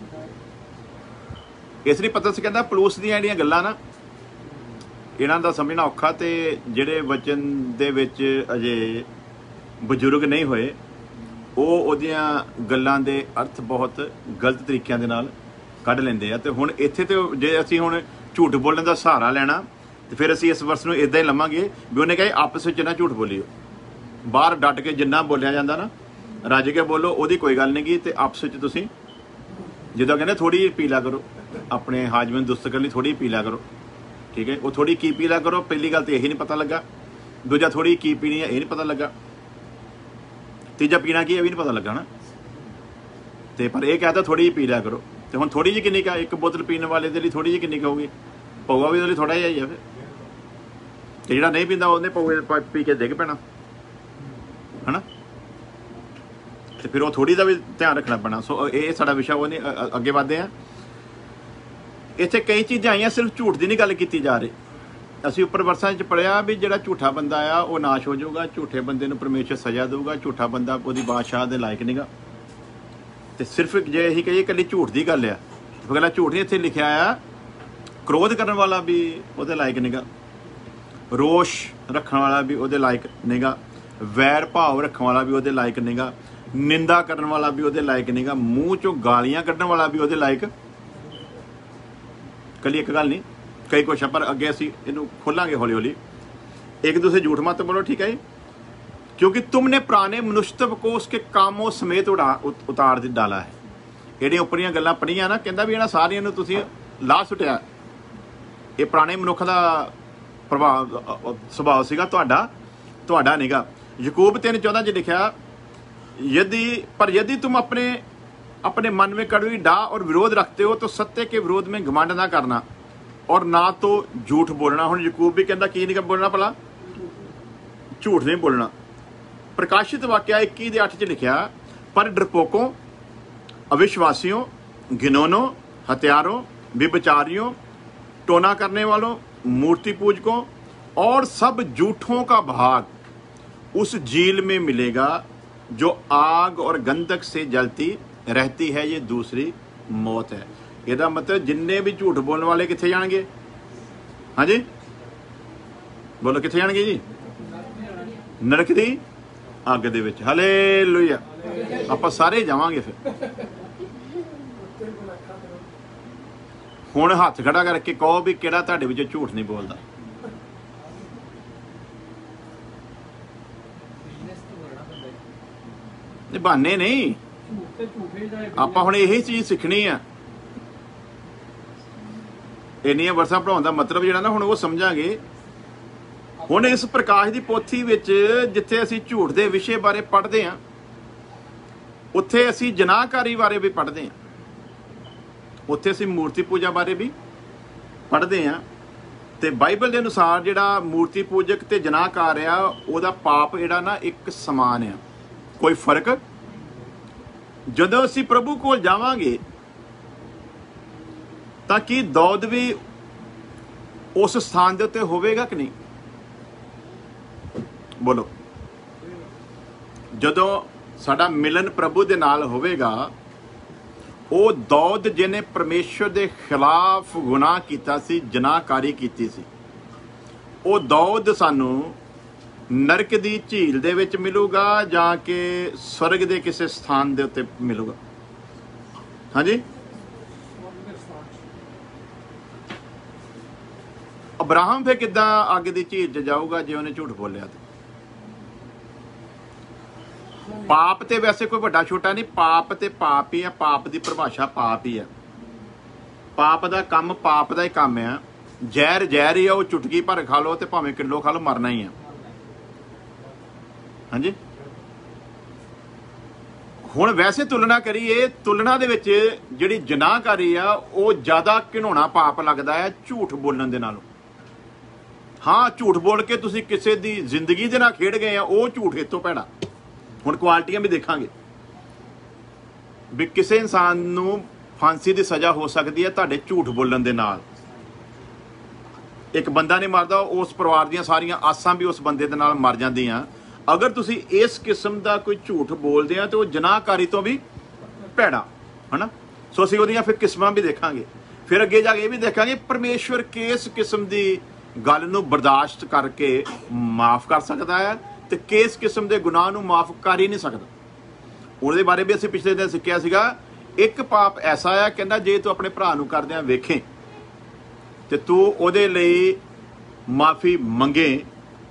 इसलिए पतरस कहंदा पौलुस दीयां जिहड़ियां गल्लां ना इन्हां दा समझना औखा, ते जिहड़े वचन दे विच अजे बजुर्ग नहीं होए ਉਹ ਉਹਦੀਆਂ ਗੱਲਾਂ ਦੇ ਅਰਥ ਬਹੁਤ ਗਲਤ ਤਰੀਕਿਆਂ ਦੇ ਨਾਲ ਕੱਢ ਲੈਂਦੇ ਆ। ਤੇ ਹੁਣ ਇੱਥੇ ਤੇ ਜੇ ਅਸੀਂ ਹੁਣ ਝੂਠ ਬੋਲਣ ਦਾ ਸਹਾਰਾ ਲੈਣਾ ਤੇ ਫਿਰ ਅਸੀਂ ਇਸ ਵਰਸ ਨੂੰ ਇਦਾਂ ਹੀ ਲਵਾਂਗੇ ਵੀ ਉਹਨੇ ਕਹੇ ਆਪਸ ਵਿੱਚ ਨਾ ਝੂਠ ਬੋਲਿਓ। ਬਾਹਰ ਡਟ ਕੇ ਜਿੰਨਾ ਬੋਲਿਆ ਜਾਂਦਾ ਨਾ ਰੱਜ ਕੇ ਬੋਲੋ, ਉਹਦੀ ਕੋਈ ਗੱਲ ਨਹੀਂ ਗੀ। ਤੇ ਆਪਸ ਵਿੱਚ ਤੁਸੀਂ ਜਿੱਦਾਂ ਕਹਿੰਦੇ ਥੋੜੀ ਜਿਹੀ ਪੀ ਲਿਆ ਕਰੋ, ਆਪਣੇ ਹਾਜ਼ਮੇ ਨੂੰ ਦੁਰਸਤ ਕਰਨ ਲਈ ਥੋੜੀ ਪੀ ਲਿਆ ਕਰੋ। ਠੀਕ ਹੈ, ਉਹ ਥੋੜੀ ਕੀ ਪੀ ਲਿਆ ਕਰੋ। ਪਹਿਲੀ ਗੱਲ ਤਾਂ ਇਹੀ ਨਹੀਂ ਪਤਾ ਲੱਗਾ, ਦੂਜਾ ਥੋੜੀ ਕੀ ਪੀਣੀ ਹੈ ਇਹ ਨਹੀਂ ਪਤਾ ਲੱਗਾ, तीजा पीना की भी नहीं पता लगा ना। तो पर यह कहता थोड़ी जी पी लिया करो। तो हम थोड़ी जी किन्नी का एक बोतल पीने वाले के लिए थोड़ी जी किन्नी होगी, पौवा भी वो थोड़ा ही है फिर। तो जो नहीं पीता उन्हें पौवे पी के डिग पैना है ना। तो फिर वो थोड़ी का भी ध्यान रखना पैना। सो ये साडा विषय वो नहीं अगे बढ़ते हैं। इत्थे कई चीज़ां आईयां, सिर्फ झूठ की नहीं गल की जा रही। असी उपर वर्षा च पढ़िया भी जिहड़ा झूठा बंदा आ वो नाश हो जाऊगा, झूठे बंदे नूं परमेश्वर सज़ा दूगा, झूठा बंदा वो बादशाह के लायक नहीं गा। तो सिर्फ जे यही कहिए कली झूठ की गल आ, गला झूठ नहीं इत्थे लिखिया आ, क्रोध करने वाला भी वो लायक नहीं गा, रोष रखने वाला भी वो लायक नहीं गा, वैर भाव रखने वाला भी वो लायक नहीं गा, निंदा करने वाला भी वो लायक नहीं गा, मूँह चों गालियां कढ़ने वाला भी वो लायक। कली एक गल नहीं, कई कुछ है, पर अगे असी इनू खोलांगे हौली हौली। एक दूसरे झूठ मत बोलो, ठीक है, क्योंकि तुमने पुराने मनुष्य को उसके कामों समेत उड़ा उतार डाला है। ਜਿਹੜੀਆਂ ਉੱਪਰੀਆਂ ਗੱਲਾਂ ਪੜੀਆਂ ਨਾ, ਕਹਿੰਦਾ ਵੀ ਇਹਨਾਂ ਸਾਰੀਆਂ ਨੂੰ ਤੁਸੀਂ ਲਾਹ ਸੁੱਟਿਆ। ਇਹ ਪੁਰਾਣੇ ਮਨੁੱਖ ਦਾ ਪ੍ਰਭਾਵ ਸੁਭਾਅ ਸੀਗਾ, ਤੁਹਾਡਾ ਤੁਹਾਡਾ ਨਹੀਂਗਾ। ਯਕੂਬ तीन चौदह ਚ लिखा, यदि पर यदि तुम अपने अपने मन में कड़वी डाह और विरोध रखते हो तो सत्य के विरोध में घमंड ना करना और ना तो झूठ बोलना। हुण यकूब भी कहता की नहीं बोलना, भला झूठ नहीं बोलना। प्रकाशित वाक्या इक्की दे अठ च लिखा, पर डरपोकों, अविश्वासियों, घिनौनों, हत्यारों, व्यभिचारियों, टोना करने वालों, मूर्ति पूजकों और सब झूठों का भाग उस झील में मिलेगा जो आग और गंधक से जलती रहती है, ये दूसरी मौत है। ਇਹਦਾ मतलब जिन्ने भी झूठ बोलने वाले कित्थे जाणगे? हाँ जी बोलो, कित्थे जाणगे जी? नरक दी अग दे विच। हालेलुया, आपां सारे जावांगे फिर। हुण हत्थ खड़ा करके कहो भी किहड़ा तुहाडे विच झूठ नहीं बोलदा। बहाने नहीं, ਝੂਠ ਤੇ ਝੂਠੇ ਜਾਏ ਆਪਾਂ ਹੁਣ ਇਹੀ ਚੀਜ਼ ਸਿੱਖਣੀ ਆ। ਇੰਨੀਆਂ ਵਰਸਾਂ ਪੜਾਉਣ ਦਾ ਮਤਲਬ ਜਿਹੜਾ ਨਾ ਹੁਣ ਉਹ ਸਮਝਾਂਗੇ। ਹੁਣ ਇਸ ਪ੍ਰਕਾਸ਼ ਦੀ ਪੋਥੀ ਵਿੱਚ ਜਿੱਥੇ ਅਸੀਂ ਝੂਠ ਦੇ ਵਿਸ਼ੇ ਬਾਰੇ ਪੜ੍ਹਦੇ ਹਾਂ, ਉੱਥੇ ਅਸੀਂ ਜਨਾਹਕਾਰੀ ਬਾਰੇ ਵੀ ਪੜ੍ਹਦੇ ਹਾਂ, ਉੱਥੇ ਅਸੀਂ ਮੂਰਤੀ ਪੂਜਾ ਬਾਰੇ ਵੀ ਪੜ੍ਹਦੇ ਹਾਂ। ਤੇ ਬਾਈਬਲ ਦੇ ਅਨੁਸਾਰ ਜਿਹੜਾ ਮੂਰਤੀ ਪੂਜਕ ਤੇ ਜਨਾਹਕਾਰ ਆ, ਉਹਦਾ ਪਾਪ ਜਿਹੜਾ ਨਾ ਇੱਕ ਸਮਾਨ ਆ, ਕੋਈ ਫਰਕ। ਜਦੋਂ ਅਸੀਂ ਪ੍ਰਭੂ ਕੋਲ ਜਾਵਾਂਗੇ ਤਾਂ ਕੀ ਦੌਦ ਵੀ ਉਸ ਸਥਾਨ ਦੇ ਉੱਤੇ ਹੋਵੇਗਾ ਕਿ ਨਹੀਂ? ਬੋਲੋ। ਜਦੋਂ ਸਾਡਾ ਮਿਲਨ ਪ੍ਰਭੂ ਦੇ ਨਾਲ ਹੋਵੇਗਾ, ਉਹ ਦੌਦ ਜਿਹਨੇ ਪਰਮੇਸ਼ਵਰ ਦੇ ਖਿਲਾਫ ਗੁਨਾਹ ਕੀਤਾ ਸੀ, ਜਨਾਹਕਾਰੀ ਕੀਤੀ ਸੀ, ਉਹ ਦੌਦ ਸਾਨੂੰ ਨਰਕ ਦੀ ਝੀਲ ਦੇ ਵਿੱਚ ਮਿਲੂਗਾ ਜਾਂ ਕਿ ਸਵਰਗ ਦੇ ਕਿਸੇ ਸਥਾਨ ਦੇ ਉੱਤੇ ਮਿਲੂਗਾ? ਹਾਂਜੀ, ਅਬਰਾਹਮ ਫੇ ਕਿੱਦਾਂ ਅੱਗ ਦੀ ਝੀਲ 'ਚ ਜਾਊਗਾ ਜੇ ਉਹਨੇ ਝੂਠ ਬੋਲਿਆ ਤੇ? ਪਾਪ ਤੇ ਵੈਸੇ ਕੋਈ ਵੱਡਾ ਛੋਟਾ ਨਹੀਂ, ਪਾਪ ਤੇ ਪਾਪ ਹੀ ਆ। ਪਾਪ ਦੀ ਪਰਿਭਾਸ਼ਾ ਪਾਪ ਹੀ ਆ। ਪਾਪ ਦਾ ਕੰਮ ਪਾਪ ਦਾ ਹੀ ਕੰਮ ਆ। ਜ਼ਹਿਰ ਜ਼ਹਿਰ ਹੀ ਆ, ਉਹ ਚੁਟਕੀ ਭਰ ਖਾ ਲਓ ਤੇ ਭਾਵੇਂ ਕਿਲੋ ਖਾ ਲਓ, ਮਰਨਾ ਹੀ ਆ। ਹਾਂਜੀ, ਹੁਣ ਵੈਸੇ ਤੁਲਨਾ ਕਰੀਏ, ਤੁਲਨਾ ਦੇ ਵਿੱਚ ਜਿਹੜੀ ਜਨਾਹਕਾਰੀ ਆ ਉਹ ਜ਼ਿਆਦਾ ਘਿਨਾਉਣਾ ਪਾਪ ਲੱਗਦਾ ਹੈ ਝੂਠ ਬੋਲਣ ਦੇ ਨਾਲੋਂ। ਹਾਂ, ਝੂਠ ਬੋਲ ਕੇ ਤੁਸੀਂ ਕਿਸੇ ਦੀ ਜ਼ਿੰਦਗੀ ਦੇ ਨਾਲ ਖੇਡ ਗਏ ਆ, ਉਹ ਝੂਠ ਇਹ ਤੋਂ ਭੈੜਾ। ਹੁਣ ਕੁਆਲਿਟੀਆਂ ਵੀ ਦੇਖਾਂਗੇ ਵੀ ਕਿਸੇ ਇਨਸਾਨ ਨੂੰ ਫਾਂਸੀ ਦੀ ਸਜ਼ਾ ਹੋ ਸਕਦੀ ਹੈ ਤੁਹਾਡੇ ਝੂਠ ਬੋਲਣ ਦੇ ਨਾਲ। ਇੱਕ ਬੰਦਾ ਨਹੀਂ ਮਰਦਾ, ਉਸ ਪਰਿਵਾਰ ਦੀਆਂ ਸਾਰੀਆਂ ਆਸਾਂ ਵੀ ਉਸ ਬੰਦੇ ਦੇ ਨਾਲ ਮਰ ਜਾਂਦੀਆਂ ਅਗਰ ਤੁਸੀਂ ਇਸ ਕਿਸਮ ਦਾ ਕੋਈ ਝੂਠ ਬੋਲਦੇ ਆ। ਤੇ ਉਹ ਜਨਾਹਕਾਰੀ ਤੋਂ ਵੀ ਭੈੜਾ, ਹਨਾ। ਸੋ ਅਸੀਂ ਉਹਦੀਆਂ ਫਿਰ ਕਿਸਮਾਂ ਵੀ ਦੇਖਾਂਗੇ। ਫਿਰ ਅੱਗੇ ਜਾ ਕੇ ਇਹ ਵੀ ਦੇਖਾਂਗੇ ਪਰਮੇਸ਼ਵਰ ਕਿਸ ਕਿਸਮ ਦੀ ਗੱਲ ਨੂੰ ਬਰਦਾਸ਼ਤ ਕਰਕੇ ਮਾਫ ਕਰ ਸਕਦਾ ਹੈ ਤੇ ਕਿਸ ਕਿਸਮ ਦੇ ਗੁਨਾਹ ਨੂੰ ਮਾਫ ਕਰ ਹੀ ਨਹੀਂ ਸਕਦਾ। ਉਹਦੇ ਬਾਰੇ ਵੀ ਅਸੀਂ ਪਿਛਲੇ ਦਿਨ ਸਿੱਖਿਆ ਸੀਗਾ। ਇੱਕ ਪਾਪ ਐਸਾ ਆ, ਕਹਿੰਦਾ ਜੇ ਤੂੰ ਆਪਣੇ ਭਰਾ ਨੂੰ ਕਰਦਿਆਂ ਵੇਖੇ ਤੇ ਤੂੰ ਉਹਦੇ ਲਈ ਮਾਫੀ ਮੰਗੇ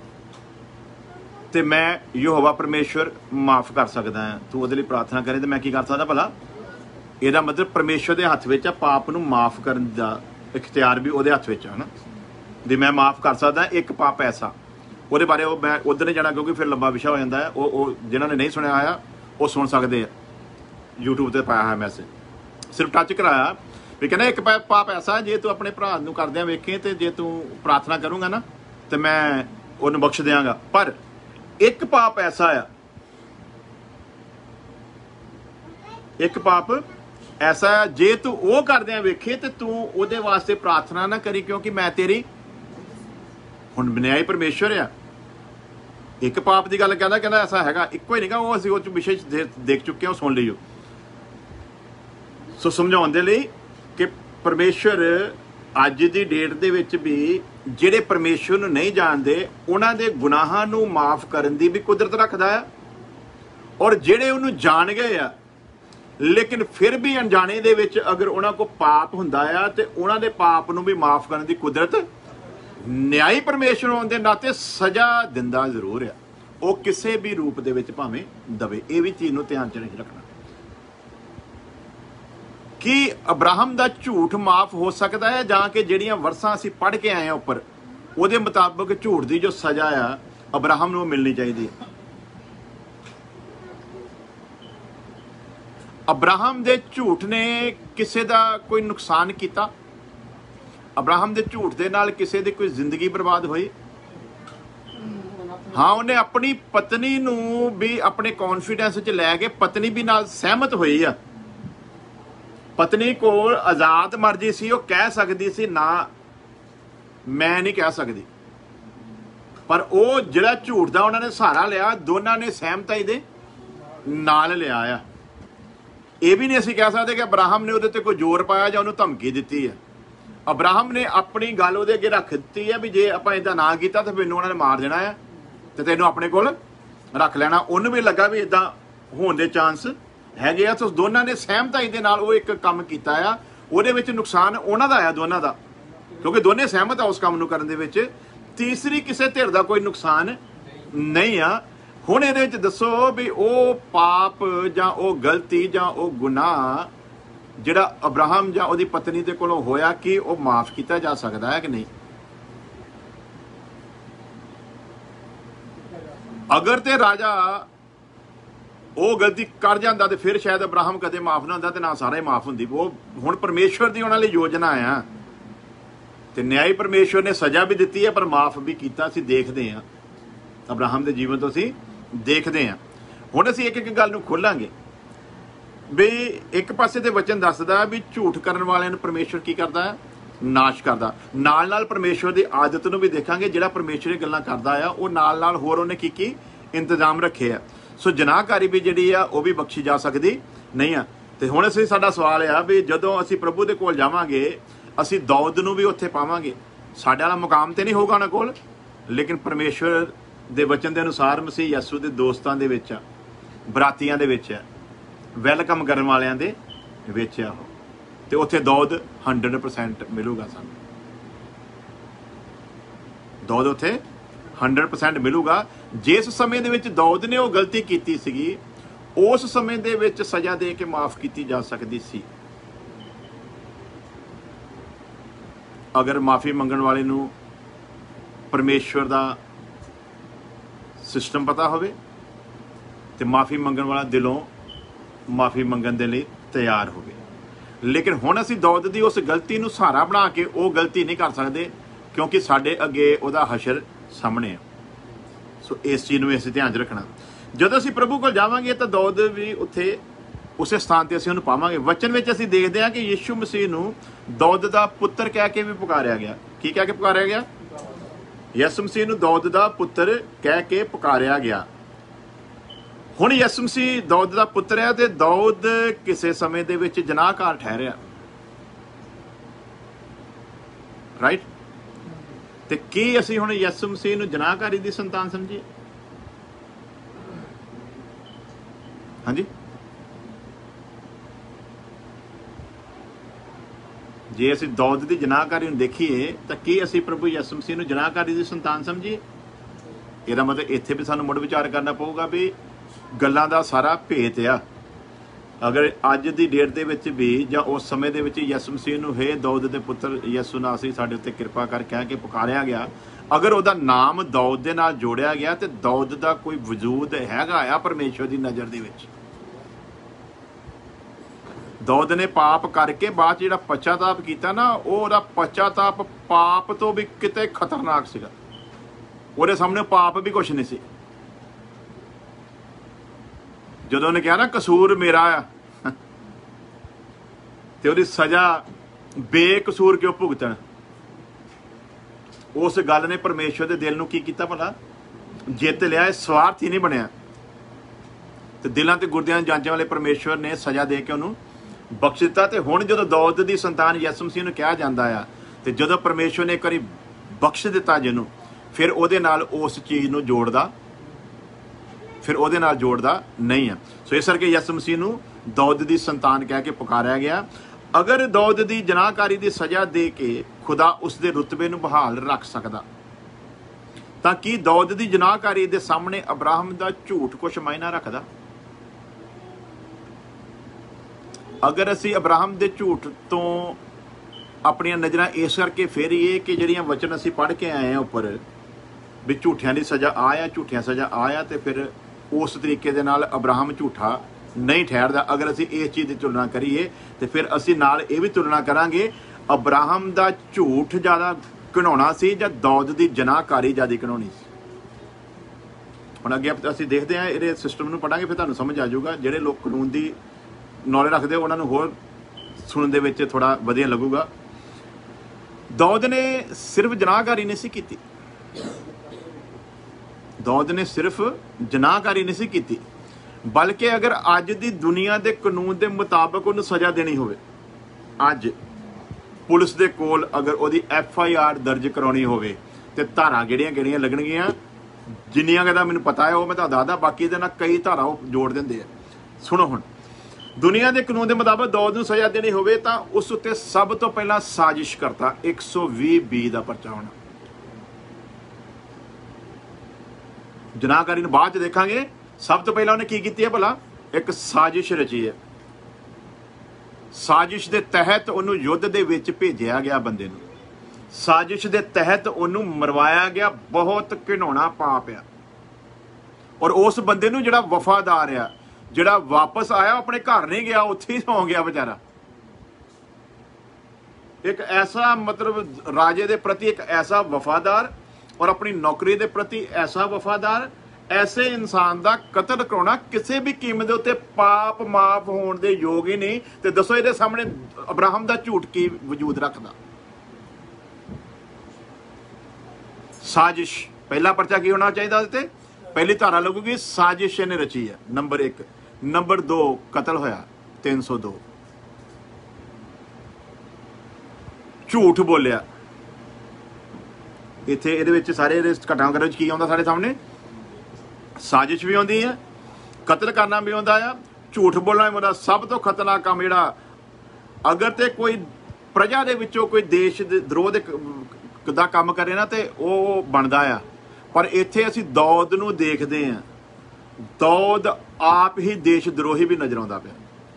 ਤੇ ਮੈਂ ਯਹੋਵਾ ਪਰਮੇਸ਼ਵਰ ਮਾਫ ਕਰ ਸਕਦਾ ਹਾਂ। ਤੂੰ ਉਹਦੇ ਲਈ ਪ੍ਰਾਰਥਨਾ ਕਰੇ ਤੇ ਮੈਂ ਕੀ ਕਰ ਸਕਦਾ ਭਲਾ? ਇਹਦਾ ਮਤਲਬ ਪਰਮੇਸ਼ਵਰ ਦੇ ਹੱਥ ਵਿੱਚ ਆ ਪਾਪ ਨੂੰ ਮਾਫ ਕਰਨ ਦਾ ਇਖਤਿਆਰ ਵੀ ਉਹਦੇ ਹੱਥ ਵਿੱਚ ਆ ਨਾ, ਵੀ ਮੈਂ ਮਾਫ ਕਰ ਸਕਦਾ। ਇੱਕ ਪਾਪ ਐਸਾ, ਉਹਦੇ ਬਾਰੇ ਉਹ ਮੈਂ ਉਧਰ ਨਹੀਂ ਜਾਣਾ ਕਿਉਂਕਿ ਫਿਰ ਲੰਬਾ ਵਿਸ਼ਾ ਹੋ ਜਾਂਦਾ ਹੈ। ਉਹ ਉਹ ਜਿਨ੍ਹਾਂ ਨੇ ਨਹੀਂ ਸੁਣਿਆ ਹੋਇਆ ਉਹ ਸੁਣ ਸਕਦੇ ਆ, YouTube ਤੇ ਪਾਇਆ ਹੋਇਆ ਮੈਸੇਜ, ਸਿਰਫ ਟੱਚ ਕਰਾਇਆ ਵੀ ਕਹਿੰਦਾ ਇੱਕ ਪਾਪ ਐਸਾ ਜੇ ਤੂੰ ਆਪਣੇ ਭਰਾ ਨੂੰ ਕਰਦਿਆਂ ਵੇਖੇ ਤੇ ਜੇ ਤੂੰ ਪ੍ਰਾਰਥਨਾ ਕਰੂੰਗਾ ਨਾ ਤੇ ਮੈਂ ਉਹਨੂੰ ਬਖਸ਼ ਦਿਆਂਗਾ। ਪਰ ਇੱਕ ਪਾਪ ਐਸਾ ਆ, ਇੱਕ ਪਾਪ ਐਸਾ ਜੇ ਤੂੰ ਉਹ ਕਰਦਿਆਂ ਵੇਖੇ ਤੇ ਤੂੰ ਉਹਦੇ ਵਾਸਤੇ ਪ੍ਰਾਰਥਨਾ ਨਾ ਕਰੀ ਕਿਉਂਕਿ ਮੈਂ ਤੇਰੀ ਹੁਣ ਨਿਆਈ ਪਰਮੇਸ਼ਵਰ ਆ। ਇੱਕ ਪਾਪ ਦੀ ਗੱਲ ਕਹਿੰਦਾ ਕਹਿੰਦਾ ਐਸਾ ਹੈਗਾ, ਇੱਕੋ ਹੀ ਨਹੀਂਗਾ। ਉਹ ਅਸੀਂ ਉਹ ਚ ਵਿਸ਼ੇ ਦੇਖ ਚੁੱਕੇ ਹਾਂ, ਸੁਣ ਲਈਓ। ਸੋ ਸਮਝਾਉਣ ਦੇ ਲਈ ਕਿ ਪਰਮੇਸ਼ਵਰ ਅੱਜ ਦੀ ਡੇਟ ਦੇ ਵਿੱਚ ਵੀ ਜਿਹੜੇ ਪਰਮੇਸ਼ਵਰ ਨੂੰ ਨਹੀਂ ਜਾਣਦੇ ਉਹਨਾਂ ਦੇ ਗੁਨਾਹਾਂ ਨੂੰ ਮਾਫ ਕਰਨ ਦੀ ਵੀ ਕੁਦਰਤ ਰੱਖਦਾ ਹੈ, ਔਰ ਜਿਹੜੇ ਉਹਨੂੰ ਜਾਣ ਗਏ ਆ ਲੇਕਿਨ ਫਿਰ ਵੀ ਅਣਜਾਣੇ ਦੇ ਵਿੱਚ ਅਗਰ ਉਹਨਾਂ ਕੋਲ ਪਾਪ ਹੁੰਦਾ ਆ ਤੇ ਉਹਨਾਂ ਦੇ ਪਾਪ ਨੂੰ ਵੀ ਮਾਫ ਕਰਨ ਦੀ ਕੁਦਰਤ ਨਿਆਈ ਪਰਮੇਸ਼ਵਰ ਹੋਣ ਦੇ ਨਾਤੇ ਸਜ਼ਾ ਦਿੰਦਾ ਜ਼ਰੂਰ ਆ। ਉਹ ਕਿਸੇ ਵੀ ਰੂਪ ਦੇ ਵਿੱਚ ਭਾਵੇਂ ਦਵੇ। ਇਹ ਵੀ ਚੀਜ਼ ਨੂੰ ਧਿਆਨ ਚ ਰੱਖਣਾ। ਕੀ ਅਬਰਾਹਮ ਦਾ ਝੂਠ ਮਾਫ ਹੋ ਸਕਦਾ ਹੈ ਜਾਂ ਕਿ ਜਿਹੜੀਆਂ ਵਰਸਾਂ ਅਸੀਂ ਪੜ੍ਹ ਕੇ ਆਏ ਆ ਉੱਪਰ ਉਹਦੇ ਮੁਤਾਬਕ ਝੂਠ ਦੀ ਜੋ ਸਜ਼ਾ ਆ ਅਬਰਾਹਮ ਨੂੰ ਮਿਲਣੀ ਚਾਹੀਦੀ ਹੈ? ਅਬਰਾਹਮ ਦੇ ਝੂਠ ਨੇ ਕਿਸੇ ਦਾ ਕੋਈ ਨੁਕਸਾਨ ਕੀਤਾ? ਅਬਰਾਹਮ ਦੇ ਝੂਠ ਦੇ ਨਾਲ ਕਿਸੇ ਦੀ ਕੋਈ ਜ਼ਿੰਦਗੀ ਬਰਬਾਦ ਹੋਈ? ਹਾਂ, ਉਹਨੇ ਆਪਣੀ ਪਤਨੀ ਨੂੰ ਵੀ ਆਪਣੇ ਕੌਨਫੀਡੈਂਸ 'ਚ ਲੈ ਕੇ ਪਤਨੀ ਵੀ ਨਾਲ ਸਹਿਮਤ ਹੋਈ ਆ। ਪਤਨੀ ਕੋਲ ਆਜ਼ਾਦ ਮਰਜ਼ੀ ਸੀ, ਉਹ ਕਹਿ ਸਕਦੀ ਸੀ ਨਾ ਮੈਂ ਨਹੀਂ ਕਹਿ ਸਕਦੀ, ਪਰ ਉਹ ਜਿਹੜਾ ਝੂਠ ਦਾ ਉਹਨਾਂ ਨੇ ਸਹਾਰਾ ਲਿਆ, ਦੋਨਾਂ ਨੇ ਸਹਿਮਤੀ ਦੇ ਨਾਲ ਲਿਆ ਆ। ਇਹ ਵੀ ਨਹੀਂ ਅਸੀਂ ਕਹਿ ਸਕਦੇ ਕਿ ਅਬਰਾਹਮ ਨੇ ਉਹਦੇ ਤੇ ਕੋਈ ਜ਼ੋਰ ਪਾਇਆ ਜਾਂ ਉਹਨੂੰ ਧਮਕੀ ਦਿੱਤੀ ਹੈ। ਅਬਰਾਹਮ ਨੇ ਆਪਣੀ ਗੱਲ ਉਹਦੇ ਅੱਗੇ ਰੱਖ ਦਿੱਤੀ ਹੈ ਵੀ ਜੇ ਆਪਾਂ ਇਦਾਂ ਨਾ ਕੀਤਾ ਤਾਂ ਮੈਨੂੰ ਉਹਨਾਂ ਨੇ ਮਾਰ ਦੇਣਾ ਹੈ ਤੇ ਤੈਨੂੰ ਆਪਣੇ ਕੋਲ ਰੱਖ ਲੈਣਾ। ਉਹਨੂੰ ਵੀ ਲੱਗਾ ਵੀ ਇਦਾਂ ਹੋਣ ਦੇ ਚਾਂਸ ਹੈਗੇ ਆ। ਸੋ ਦੋਨਾਂ ਨੇ ਸਹਿਮਤੀ ਦੇ ਨਾਲ ਉਹ ਇੱਕ ਕੰਮ ਕੀਤਾ ਆ। ਉਹਦੇ ਵਿੱਚ ਨੁਕਸਾਨ ਉਹਨਾਂ ਦਾ ਆਇਆ, ਦੋਨਾਂ ਦਾ, ਕਿਉਂਕਿ ਦੋਨੇ ਸਹਿਮਤ ਆ ਉਸ ਕੰਮ ਨੂੰ ਕਰਨ ਦੇ ਵਿੱਚ। ਤੀਸਰੀ ਕਿਸੇ ਧਿਰ ਦਾ ਕੋਈ ਨੁਕਸਾਨ ਨਹੀਂ ਆ। हुण इहदे विच दसो भी वो पाप जां वो गलती जां वो गुनाह जिहड़ा अब्राहम जां उहदी पत्नी दे कोलों होया कि वो माफ किया जा सकदा है कि नहीं? अगर ते राजा वो गलती कर जाता तो फिर शायद अब्राहम कदे माफ ना होंदा ते ना सारा ही माफ हुंदी। वो हुण परमेश्वर दी उहनां लई योजना आ ते न्यायी परमेश्वर ने सज़ा भी दित्ती है पर माफ भी कीता। असीं देखदे हां अब्राहम दे जीवन तो असीं देखदे हां। हुण असीं एक एक गल नूं खोलांगे भी एक पासे ते वचन दसदा भी झूठ करन वालिਆਂ ਨੂੰ परमेश्वर की करदा है? नाश करदा। नाल नाल परमेश्वर दी आदत नूं भी देखांगे जिहड़ा परमेश्वर ये गल्लां करदा आ वो नाल नाल होर उहने की की इंतजाम रखे आ। सो जनाहकारी भी जिहड़ी आ वो भी बख्शी जा सकदी नहीं आ। ते हुण असीं साडा सवाल आ भी जदों असीं प्रभु दे कोल जावांगे असीं दौद नूं भी उत्थे पावांगे। साडे वाला मुकाम ते नहीं होगा उहनां कोल, लेकिन परमेश्वर दे वचन दे अनुसार मसीह यसू दे दोस्तां दे विच आ, बरातियां दे विच आ, वैलकम करन वालियां दे विच आ ओह। ते उत्थे दौद हंड्रड परसेंट मिलूगा सानूं। दौद उत्थे हंड्रड परसेंट मिलूगा। जिस समय दे विच दौद ने वो गलती कीती सीगी उस समय दे विच सज़ा दे के माफ की जा सकती सी। अगर माफ़ी मंगण वाले नूं परमेश्वर दा सिस्टम पता होवे ते माफ़ी मंगण वाला दिलों माफ़ी मंगण दे लई तैयार होवे। लेकिन हुण असीं दौद दी उस गलती नूं सहारा बना के वो गलती नहीं कर सकते क्योंकि साडे अगे उहदा हशर सामने है। सो इस चीज़ नूं असीं ध्यान च रखना। जदों असीं प्रभु कोल जावांगे तो दौद भी उत्थे उस स्थान ते असीं उहनूं पावांगे। वचन विच असीं देखदे हां कि यीशु मसीह नूं दौद दा पुत्र कह के भी पुकारिया गया। की कह के पुकारिया गया? यसु मसीह नूं दौद दा पुत्र कह के पुकारिया गया। हुण यसु मसीह दौद दा पुत्र है ते दौद किसे समय दे विच जनाहकार ठहरिया, राइट? ते की असीं हुण यसु मसीह नूं जनाहकारी दी संतान समझीए? हाँ जी, जे असीं दौद दी जनाहकारी नूं देखीए तो की असीं प्रभु यसु मसीह नूं जनाहकारी दी संतान समझीए? इहदा मतलब इत्थे भी सानूं मुड़ विचार करना पऊगा भी गल्लां दा सारा भेत आ। अगर अज दी डेट दे विच भी जां उस समय दे विच यसु मसीह नूं हे दौद दे पुत्र यसु नासरी साडे उत्ते किरपा कर कह के पुकारिया गया, अगर उहदा नाम दौद दे नाल जोड़िया गया तो दौद दा कोई वजूद हैगा आ परमेश्वर दी नज़र दे विच। दौद ने पाप करके बाद जिहड़ा पश्चाताप कीता ना ओहदा पश्चाताप पाप तो भी किते खतरनाक सीगा। ਉਹਦੇ सामने पाप भी कुछ नहीं सी। ਜਦੋਂ ਉਹਨੇ ਕਿਹਾ ਨਾ ਕਸੂਰ ਮੇਰਾ ਆ ਤੇ ਉਹਦੀ ਸਜ਼ਾ ਬੇਕਸੂਰ ਕਿਉਂ ਭੁਗਤਣ, ਉਸ ਗੱਲ ਨੇ ਪਰਮੇਸ਼ਵਰ ਦੇ ਦਿਲ ਨੂੰ ਕੀ ਕੀਤਾ ਭਲਾ? ਜਿੱਤ ਲਿਆ। ਸਵਾਰਥੀ ਨਹੀਂ ਬਣਿਆ ਤੇ ਦਿਲਾਂ ਤੇ ਗੁਰਦਿਆਂ ਨੂੰ ਜਾਂਚਣ ਵਾਲੇ ਪਰਮੇਸ਼ਵਰ ਨੇ ਸਜ਼ਾ ਦੇ ਕੇ ਉਹਨੂੰ ਬਖਸ਼ ਦਿੱਤਾ। ਤੇ ਹੁਣ ਜਦੋਂ ਦੌਦ ਦੀ ਸੰਤਾਨ ਯਿਸੂ ਮਸੀਹ ਨੂੰ ਕਿਹਾ ਜਾਂਦਾ ਆ ਤੇ ਜਦੋਂ ਪਰਮੇਸ਼ਵਰ ਨੇ ਇੱਕ ਵਾਰੀ ਬਖਸ਼ ਦਿੱਤਾ ਜਿਹਨੂੰ, ਫਿਰ ਉਹਦੇ ਨਾਲ ਉਸ ਚੀਜ਼ ਨੂੰ ਜੋੜਦਾ ਫਿਰ ਉਹਦੇ ਨਾਲ ਜੋੜਦਾ ਨਹੀਂ ਆ। ਸੋ ਇਸ ਕਰਕੇ ਯਿਸੂ ਮਸੀਹ ਨੂੰ ਦੌਦ ਦੀ ਸੰਤਾਨ ਕਹਿ ਕੇ ਪੁਕਾਰਿਆ ਗਿਆ। ਅਗਰ ਦੌਦ ਦੀ ਜਨਾਹਕਾਰੀ ਦੀ ਸਜ਼ਾ ਦੇ ਕੇ ਖੁਦਾ ਉਸ ਦੇ ਰੁਤਬੇ ਨੂੰ ਬਹਾਲ ਰੱਖ ਸਕਦਾ ਤਾਂ ਕੀ ਦੌਦ ਦੀ ਜਨਾਹਕਾਰੀ ਦੇ ਸਾਹਮਣੇ ਅਬਰਾਹਮ ਦਾ ਝੂਠ ਕੁਛ ਮਾਇਨਾ ਰੱਖਦਾ? ਅਗਰ ਅਸੀਂ ਅਬਰਾਹਮ ਦੇ ਝੂਠ ਤੋਂ ਆਪਣੀਆਂ ਨਜ਼ਰਾਂ ਇਸ ਕਰਕੇ ਫੇਰੀਏ ਕਿ ਜਿਹੜੀਆਂ ਵਚਨ ਅਸੀਂ ਪੜ੍ਹ ਕੇ ਆਏ ਆ ਉੱਪਰ ਵੀ ਝੂਠਿਆਂ ਦੀ ਸਜ਼ਾ ਆਇਆ ਝੂਠੀਆਂ ਸਜ਼ਾ ਆਇਆ ਤੇ ਫਿਰ ਉਸ ਤਰੀਕੇ ਦੇ ਨਾਲ ਅਬਰਾਹਮ ਝੂਠਾ ਨਹੀਂ ਠਹਿਰਦਾ। ਅਗਰ ਅਸੀਂ ਇਸ ਚੀਜ਼ ਦੀ ਤੁਲਨਾ ਕਰੀਏ ਤੇ ਫਿਰ ਅਸੀਂ ਨਾਲ ਇਹ ਵੀ ਤੁਲਨਾ ਕਰਾਂਗੇ ਅਬਰਾਹਮ ਦਾ ਝੂਠ ਜ਼ਿਆਦਾ ਘਿਨਾਉਣਾ ਸੀ ਜਾਂ ਦੌਦ ਦੀ ਜਨਾਹਕਾਰੀ ਜ਼ਿਆਦਾ ਘਿਨਾਉਣੀ ਸੀ। ਹੁਣ ਅੱਗੇ ਅਸੀਂ ਦੇਖਦੇ ਹਾਂ ਇਹਦੇ ਸਿਸਟਮ ਨੂੰ ਪੜਾਂਗੇ ਫਿਰ ਤੁਹਾਨੂੰ ਸਮਝ ਆ ਜਾਊਗਾ। ਜਿਹੜੇ ਲੋਕ ਕਾਨੂੰਨ ਦੀ ਨੌਲੇਜ ਰੱਖਦੇ ਉਹਨਾਂ ਨੂੰ ਹੋਰ ਸੁਣਨ ਦੇ ਵਿੱਚ ਥੋੜਾ ਵਧੀਆ ਲੱਗੂਗਾ। ਦੌਦ ਨੇ ਸਿਰਫ ਜਨਾਹਕਾਰੀ ਨਹੀਂ ਸੀ ਕੀਤੀ, ਦੌਦ ਨੇ ਸਿਰਫ ਜਨਾਹਕਾਰੀ ਨਹੀਂ ਸੀ ਕੀਤੀ ਬਲਕਿ ਅਗਰ ਅੱਜ ਦੀ ਦੁਨੀਆ ਦੇ ਕਾਨੂੰਨ ਦੇ ਮੁਤਾਬਕ ਉਹਨੂੰ ਸਜ਼ਾ ਦੇਣੀ ਹੋਵੇ, ਅੱਜ ਪੁਲਿਸ ਦੇ ਕੋਲ ਅਗਰ ਉਹਦੀ ਐਫ ਆਈ ਆਰ ਦਰਜ ਕਰਾਉਣੀ ਹੋਵੇ ਤੇ ਧਾਰਾਂ ਕਿਹੜੀਆਂ ਕਿਹੜੀਆਂ ਲੱਗਣਗੀਆਂ, ਜਿੰਨੀਆਂ ਕੁ ਦਾ ਮੈਨੂੰ ਪਤਾ ਹੈ ਉਹ ਮੈਂ ਤੁਹਾਨੂੰ ਦੱਸਦਾ, ਬਾਕੀ ਇਹਦੇ ਨਾਲ ਕਈ ਧਾਰਾਂ ਉਹ ਜੋੜ ਦਿੰਦੇ ਆ। ਸੁਣੋ ਹੁਣ, ਦੁਨੀਆ ਦੇ ਕਾਨੂੰਨ ਦੇ ਮੁਤਾਬਕ ਦੌਦ ਨੂੰ ਸਜ਼ਾ ਦੇਣੀ ਹੋਵੇ ਤਾਂ ਉਸ ਉੱਤੇ ਸਭ ਤੋਂ ਪਹਿਲਾਂ ਸਾਜ਼ਿਸ਼ ਕਰਤਾ ਇੱਕ ਸੌ ਵੀਹ ਬੀ ਦਾ ਪਰਚਾ ਹੋਣਾ। ਜਨਾਹਕਾਰੀ ਨੂੰ ਬਾਅਦ ਚ ਦੇਖਾਂਗੇ। ਸਭ ਤੋਂ ਪਹਿਲਾਂ ਉਹਨੇ ਕੀ ਕੀਤੀ ਹੈ ਭਲਾ? ਇੱਕ ਸਾਜ਼ਿਸ਼ ਰਚੀ ਹੈ। ਸਾਜ਼ਿਸ਼ ਦੇ ਤਹਿਤ ਉਹਨੂੰ ਯੁੱਧ ਦੇ ਵਿੱਚ ਭੇਜਿਆ ਗਿਆ ਬੰਦੇ ਨੂੰ। ਸਾਜ਼ਿਸ਼ ਦੇ ਤਹਿਤ ਉਹਨੂੰ ਮਰਵਾਇਆ ਗਿਆ। ਬਹੁਤ ਘਿਨਾਉਣਾ ਪਾਪ ਆ। ਔਰ ਉਸ ਬੰਦੇ ਨੂੰ ਜਿਹੜਾ ਵਫਾਦਾਰ ਆ, ਜਿਹੜਾ ਵਾਪਸ ਆਇਆ, ਆਪਣੇ ਘਰ ਨਹੀਂ ਗਿਆ, ਉੱਥੇ ਹੀ ਸੌਂ ਗਿਆ ਵਿਚਾਰਾ। ਇੱਕ ਐਸਾ ਮਤਲਬ ਰਾਜੇ ਦੇ ਪ੍ਰਤੀ ਇੱਕ ਐਸਾ ਵਫਾਦਾਰ ਔਰ ਆਪਣੀ ਨੌਕਰੀ ਦੇ ਪ੍ਰਤੀ ਐਸਾ ਵਫਾਦਾਰ, ਐਸੇ ਇਨਸਾਨ ਦਾ ਕਤਲ ਕਰਾਉਣਾ ਕਿਸੇ ਵੀ ਕੀਮਤ ਦੇ ਉੱਤੇ ਪਾਪ ਮਾਫ ਹੋਣ ਦੇ ਯੋਗ ਹੀ ਨਹੀਂ। ਤੇ ਦੱਸੋ ਇਹਦੇ ਸਾਹਮਣੇ ਅਬਰਾਹਮ ਦਾ ਝੂਠ ਕੀ ਵਜੂਦ ਰੱਖਦਾ? ਸਾਜ਼ਿਸ਼। ਪਹਿਲਾ ਪਰਚਾ ਕੀ ਹੋਣਾ ਚਾਹੀਦਾ ਉਹਦੇ ਤੇ? ਪਹਿਲੀ ਧਾਰਾ ਲੱਗੂਗੀ ਸਾਜ਼ਿਸ਼ ਇਹਨੇ ਰਚੀ ਹੈ, ਨੰਬਰ ਇੱਕ। ਨੰਬਰ ਦੋ, ਕਤਲ ਹੋਇਆ ਤਿੰਨ ਸੌ ਦੋ। ਝੂਠ ਬੋਲਿਆ। ਇੱਥੇ ਇਹਦੇ ਵਿੱਚ ਸਾਰੇ ਇਹਦੇ ਘਟਨਾਕ੍ਰਮ ਵਿੱਚ ਕੀ ਆਉਂਦਾ ਸਾਡੇ ਸਾਹਮਣੇ? ਸਾਜ਼ਿਸ਼ ਵੀ ਆਉਂਦੀ ਹੈ, ਕਤਲ ਕਰਨਾ ਵੀ ਆਉਂਦਾ ਆ, ਝੂਠ ਬੋਲਣਾ ਵੀ ਆਉਂਦਾ। ਸਭ ਤੋਂ ਖਤਰਨਾਕ ਕੰਮ ਜਿਹੜਾ, ਅਗਰ ਤੇ ਕੋਈ ਪ੍ਰਜਾ ਦੇ ਵਿੱਚੋਂ ਕੋਈ ਦੇਸ਼ ਦੇ ਦਰੋਹ ਦੇ ਦਾ ਕੰਮ ਕਰੇ ਨਾ ਤੇ ਉਹ ਬਣਦਾ ਆ। ਪਰ ਇੱਥੇ ਅਸੀਂ ਦੌਦ ਨੂੰ ਦੇਖਦੇ ਹਾਂ। ਦੌਦ ਆਪ ਹੀ ਦੇਸ਼ ਦਰੋਹੀ ਵੀ ਨਜ਼ਰ ਆਉਂਦਾ ਪਿਆ।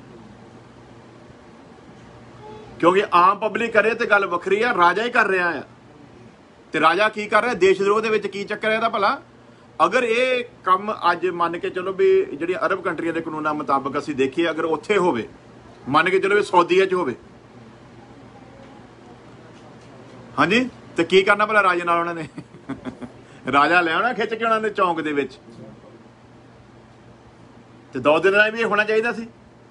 ਕਿਉਂਕਿ ਆਮ ਪਬਲਿਕ ਕਰੇ ਤੇ ਗੱਲ ਵੱਖਰੀ ਆ, ਰਾਜਾ ਹੀ ਕਰ ਰਿਹਾ ਆ। ਤੇ ਰਾਜਾ ਕੀ ਕਰ ਰਿਹਾ? ਦੇਸ਼ ਦਰੋਹ ਦੇ ਵਿੱਚ ਕੀ ਚੱਕਰ ਹੈ ਇਹਦਾ ਭਲਾ? ਅਗਰ ਇਹ ਕੰਮ ਅੱਜ ਮੰਨ ਕੇ ਚਲੋ ਵੀ ਜਿਹੜੀਆਂ ਅਰਬ ਕੰਟਰੀਆਂ ਦੇ ਕਾਨੂੰਨਾਂ ਮੁਤਾਬਕ ਅਸੀਂ ਦੇਖੀਏ, ਅਗਰ ਉੱਥੇ ਹੋਵੇ, ਮੰਨ ਕੇ ਚਲੋ ਵੀ ਸਾਊਦੀਆ 'ਚ ਹੋਵੇ, ਹਾਂਜੀ, ਤੇ ਕੀ ਕਰਨਾ ਭਲਾ ਰਾਜੇ ਨਾਲ ਉਹਨਾਂ ਨੇ? ਰਾਜਾ ਲੈ ਆਉਣਾ ਖਿੱਚ ਕੇ ਉਹਨਾਂ ਨੇ ਚੌਂਕ ਦੇ ਵਿੱਚ। ਤੇ ਦੋ ਦਿਨ ਨਾਲ ਵੀ ਇਹ ਹੋਣਾ ਚਾਹੀਦਾ ਸੀ।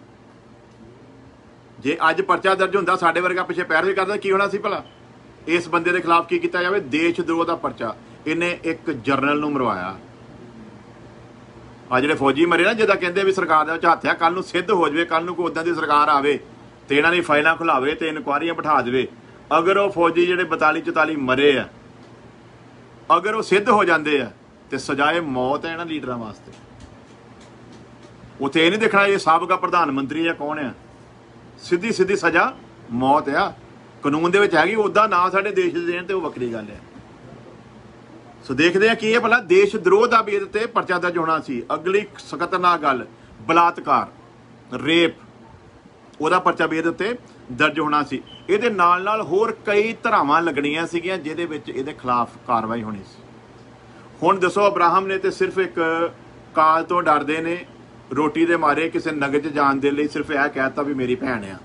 ਜੇ ਅੱਜ ਪਰਚਾ ਦਰਜ ਹੁੰਦਾ, ਸਾਡੇ ਵਰਗਾ ਪਿੱਛੇ ਪੈਰ ਵੀ ਕਰਦਾ, ਕੀ ਹੋਣਾ ਸੀ ਭਲਾ? ਇਸ ਬੰਦੇ ਦੇ ਖਿਲਾਫ ਕੀ ਕੀਤਾ ਜਾਵੇ? ਦੇਸ਼ ਦਰੋਹ ਦਾ ਪਰਚਾ। ਇਹਨੇ ਇੱਕ ਜਰਨਲ ਨੂੰ ਮਰਵਾਇਆ। ਆ ਜਿਹੜੇ ਫੌਜੀ ਮਰੇ ਨਾ, ਜਿੱਦਾਂ ਕਹਿੰਦੇ ਵੀ ਸਰਕਾਰ ਦੇ ਵਿੱਚ ਹੱਥ ਆ, ਕੱਲ ਨੂੰ ਸਿੱਧ ਹੋ ਜਾਵੇ, ਕੱਲ ਨੂੰ ਕੋਈ ਉਦਾਂ ਦੀ ਸਰਕਾਰ ਆਵੇ ਤੇ ਇਹਨਾਂ ਦੀ ਫਾਈਲਾਂ ਖੁਲਾਵੇ ਤੇ ਇਨਕੁਆਰੀਆਂ ਬਿਠਾ ਦੇਵੇ। ਅਗਰ ਉਹ ਫੌਜੀ ਜਿਹੜੇ ਬਤਾਲੀ ਚੁਤਾਲੀ ਮਰੇ ਆ, ਅਗਰ ਉਹ ਸਿੱਧ ਹੋ ਜਾਂਦੇ ਆ ਤੇ ਸਜ਼ਾਏ ਮੌਤ ਹੈ ਇਹਨਾਂ ਲੀਡਰਾਂ ਵਾਸਤੇ। ਉੱਥੇ ਇਹ ਨਹੀਂ ਦੇਖਣਾ ਇਹ ਸਾਬਕਾ ਪ੍ਰਧਾਨ ਮੰਤਰੀ ਆ ਕੌਣ ਆ। ਸਿੱਧੀ ਸਿੱਧੀ ਸਜ਼ਾ ਮੌਤ ਆ। ਕਾਨੂੰਨ ਦੇ ਵਿੱਚ ਹੈਗੀ, ਉੱਦਾਂ ਨਾ ਸਾਡੇ ਦੇਸ਼ ਦੇ ਦੇਣ ਤੇ ਉਹ ਵੱਖਰੀ ਗੱਲ ਹੈ। ਸੋ ਦੇਖਦੇ ਆ ਕੀ ਹੈ ਭਲਾ। ਦੇਸ਼ ਦਰੋਹ ਦਾ ਵੀ ਇਹਦੇ ਤੇ ਪਰਚਾ ਦਰਜ ਹੋਣਾ ਸੀ। ਅਗਲੀ ਖਤਰਨਾਕ ਗੱਲ, ਬਲਾਤਕਾਰ, ਰੇਪ, ਉਹਦਾ ਪਰਚਾ ਵੀ ਇਹਦੇ ਉੱਤੇ ਦਰਜ ਹੋਣਾ ਸੀ। ਇਹਦੇ ਨਾਲ ਨਾਲ ਹੋਰ ਕਈ ਧਾਰਾਵਾਂ ਲੱਗਣੀਆਂ ਸੀਗੀਆਂ ਜਿਹਦੇ ਵਿੱਚ ਇਹਦੇ ਖਿਲਾਫ ਕਾਰਵਾਈ ਹੋਣੀ ਸੀ। ਹੁਣ ਦੱਸੋ, ਅਬਰਾਹਮ ਨੇ ਤੇ ਸਿਰਫ ਇੱਕ ਕਾਲ ਤੋਂ ਡਰਦੇ ਨੇ, ਰੋਟੀ ਦੇ ਮਾਰੇ, ਕਿਸੇ ਨਗਰ 'ਚ ਜਾਣ ਦੇ ਲਈ ਸਿਰਫ ਇਹ ਕਹਿਤਾ ਵੀ ਮੇਰੀ ਭੈਣ ਆ।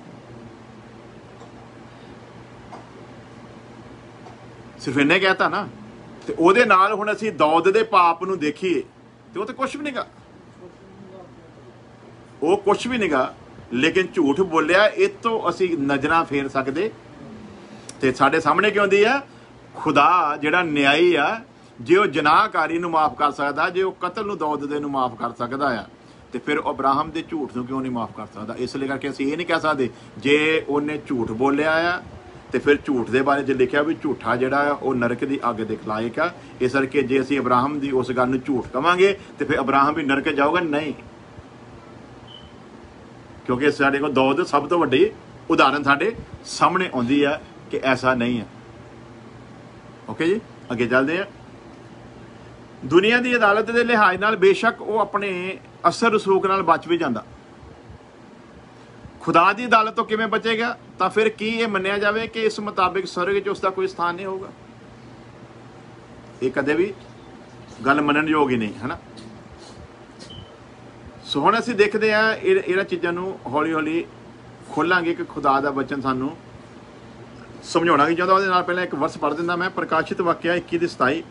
ਸਿਰਫ ਇਹਨੇ ਕਹਿਤਾ ਨਾ। ਤੇ ਉਹਦੇ ਨਾਲ ਹੁਣ ਅਸੀਂ ਦੌਦ ਦੇ ਪਾਪ ਨੂੰ ਦੇਖੀਏ ਤੇ ਉਹ ਤੇ ਕੁਛ ਵੀ ਨਹੀਂਗਾ, ਉਹ ਕੁਛ ਵੀ ਨਹੀਂਗਾ। ਲੇਕਿਨ ਝੂਠ ਬੋਲਿਆ, ਇਹ ਤੋਂ ਅਸੀਂ ਨਜ਼ਰਾਂ ਫੇਰ ਸਕਦੇ। ਤੇ ਸਾਡੇ ਸਾਹਮਣੇ ਕਿਉਂ ਆਉਂਦੀ ਆ? ਖੁਦਾ ਜਿਹੜਾ ਨਿਆਈ ਆ, ਜੇ ਉਹ ਜਨਾਹਕਾਰੀ ਨੂੰ ਮਾਫ ਕਰ ਸਕਦਾ, ਜੇ ਉਹ ਕਤਲ ਨੂੰ ਦੌਦ ਦੇ ਨੂੰ ਮਾਫ ਕਰ ਸਕਦਾ ਆ, ਤੇ ਫਿਰ ਉਹ ਅਬਰਾਹਮ ਦੇ ਝੂਠ ਨੂੰ ਕਿਉਂ ਨਹੀਂ ਮਾਫ ਕਰ ਸਕਦਾ? ਇਸ ਲਈ ਕਰਕੇ ਅਸੀਂ ਇਹ ਨਹੀਂ ਕਹਿ ਸਕਦੇ ਜੇ ਉਹਨੇ ਝੂਠ ਬੋਲਿਆ ਆ ਤੇ ਫਿਰ ਝੂਠ ਦੇ ਬਾਰੇ 'ਚ ਲਿਖਿਆ ਵੀ ਝੂਠਾ ਜਿਹੜਾ ਆ ਉਹ ਨਰਕ ਦੀ ਅੱਗ ਦੇ ਖਲਾਇਕ ਆ। ਇਸ ਕਰਕੇ ਜੇ ਅਸੀਂ ਅਬਰਾਹਮ ਦੀ ਉਸ ਗੱਲ ਨੂੰ ਝੂਠ ਕਵਾਂਗੇ ਤੇ ਫਿਰ ਅਬਰਾਹਮ ਵੀ ਨਰਕ ਜਾਊਗਾ? ਨਹੀਂ, ਕਿਉਂਕਿ ਸਾਡੇ ਕੋਲ ਦੌਦ ਸਭ ਤੋਂ ਵੱਡੀ ਉਦਾਹਰਨ ਸਾਡੇ ਸਾਹਮਣੇ ਆਉਂਦੀ ਹੈ ਕਿ ਐਸਾ ਨਹੀਂ ਹੈ। ਓਕੇ ਜੀ, ਅੱਗੇ ਚੱਲਦੇ ਆ। ਦੁਨੀਆ ਦੀ ਅਦਾਲਤ ਦੇ ਲਿਹਾਜ਼ ਨਾਲ ਬੇਸ਼ੱਕ ਉਹ ਆਪਣੇ ਅਸਰ ਰਸੂਖ ਨਾਲ ਬਚ ਵੀ ਜਾਂਦਾ, ਖੁਦਾ ਦੀ ਅਦਾਲਤ ਤੋਂ ਕਿਵੇਂ ਬਚੇਗਾ? ਤਾਂ ਫਿਰ ਕੀ ਇਹ ਮੰਨਿਆ ਜਾਵੇ ਕਿ ਇਸ ਮੁਤਾਬਿਕ ਸਵਰਗ 'ਚ ਉਸਦਾ ਕੋਈ ਸਥਾਨ ਨਹੀਂ ਹੋਊਗਾ? ਇਹ ਕਦੇ ਵੀ ਗੱਲ ਮੰਨਣ ਯੋਗ ਹੀ ਨਹੀਂ, ਹਨਾ। ਸੋ ਹੁਣ ਅਸੀਂ ਦੇਖਦੇ ਹਾਂ ਇਹਨਾਂ ਚੀਜ਼ਾਂ ਨੂੰ ਹੌਲੀ ਹੌਲੀ ਖੋਲਾਂਗੇ ਕਿ ਖੁਦਾ ਦਾ ਬਚਨ ਸਾਨੂੰ ਸਮਝਾਉਣਾ ਕੀ ਚਾਹੁੰਦਾ। ਉਹਦੇ ਨਾਲ ਪਹਿਲਾਂ ਇੱਕ ਵਰਸ ਪੜ੍ਹ ਦਿੰਦਾ ਮੈਂ। ਪ੍ਰਕਾਸ਼ਿਤ ਵਾਕਿਆ इक्कीस ਦੀ सताई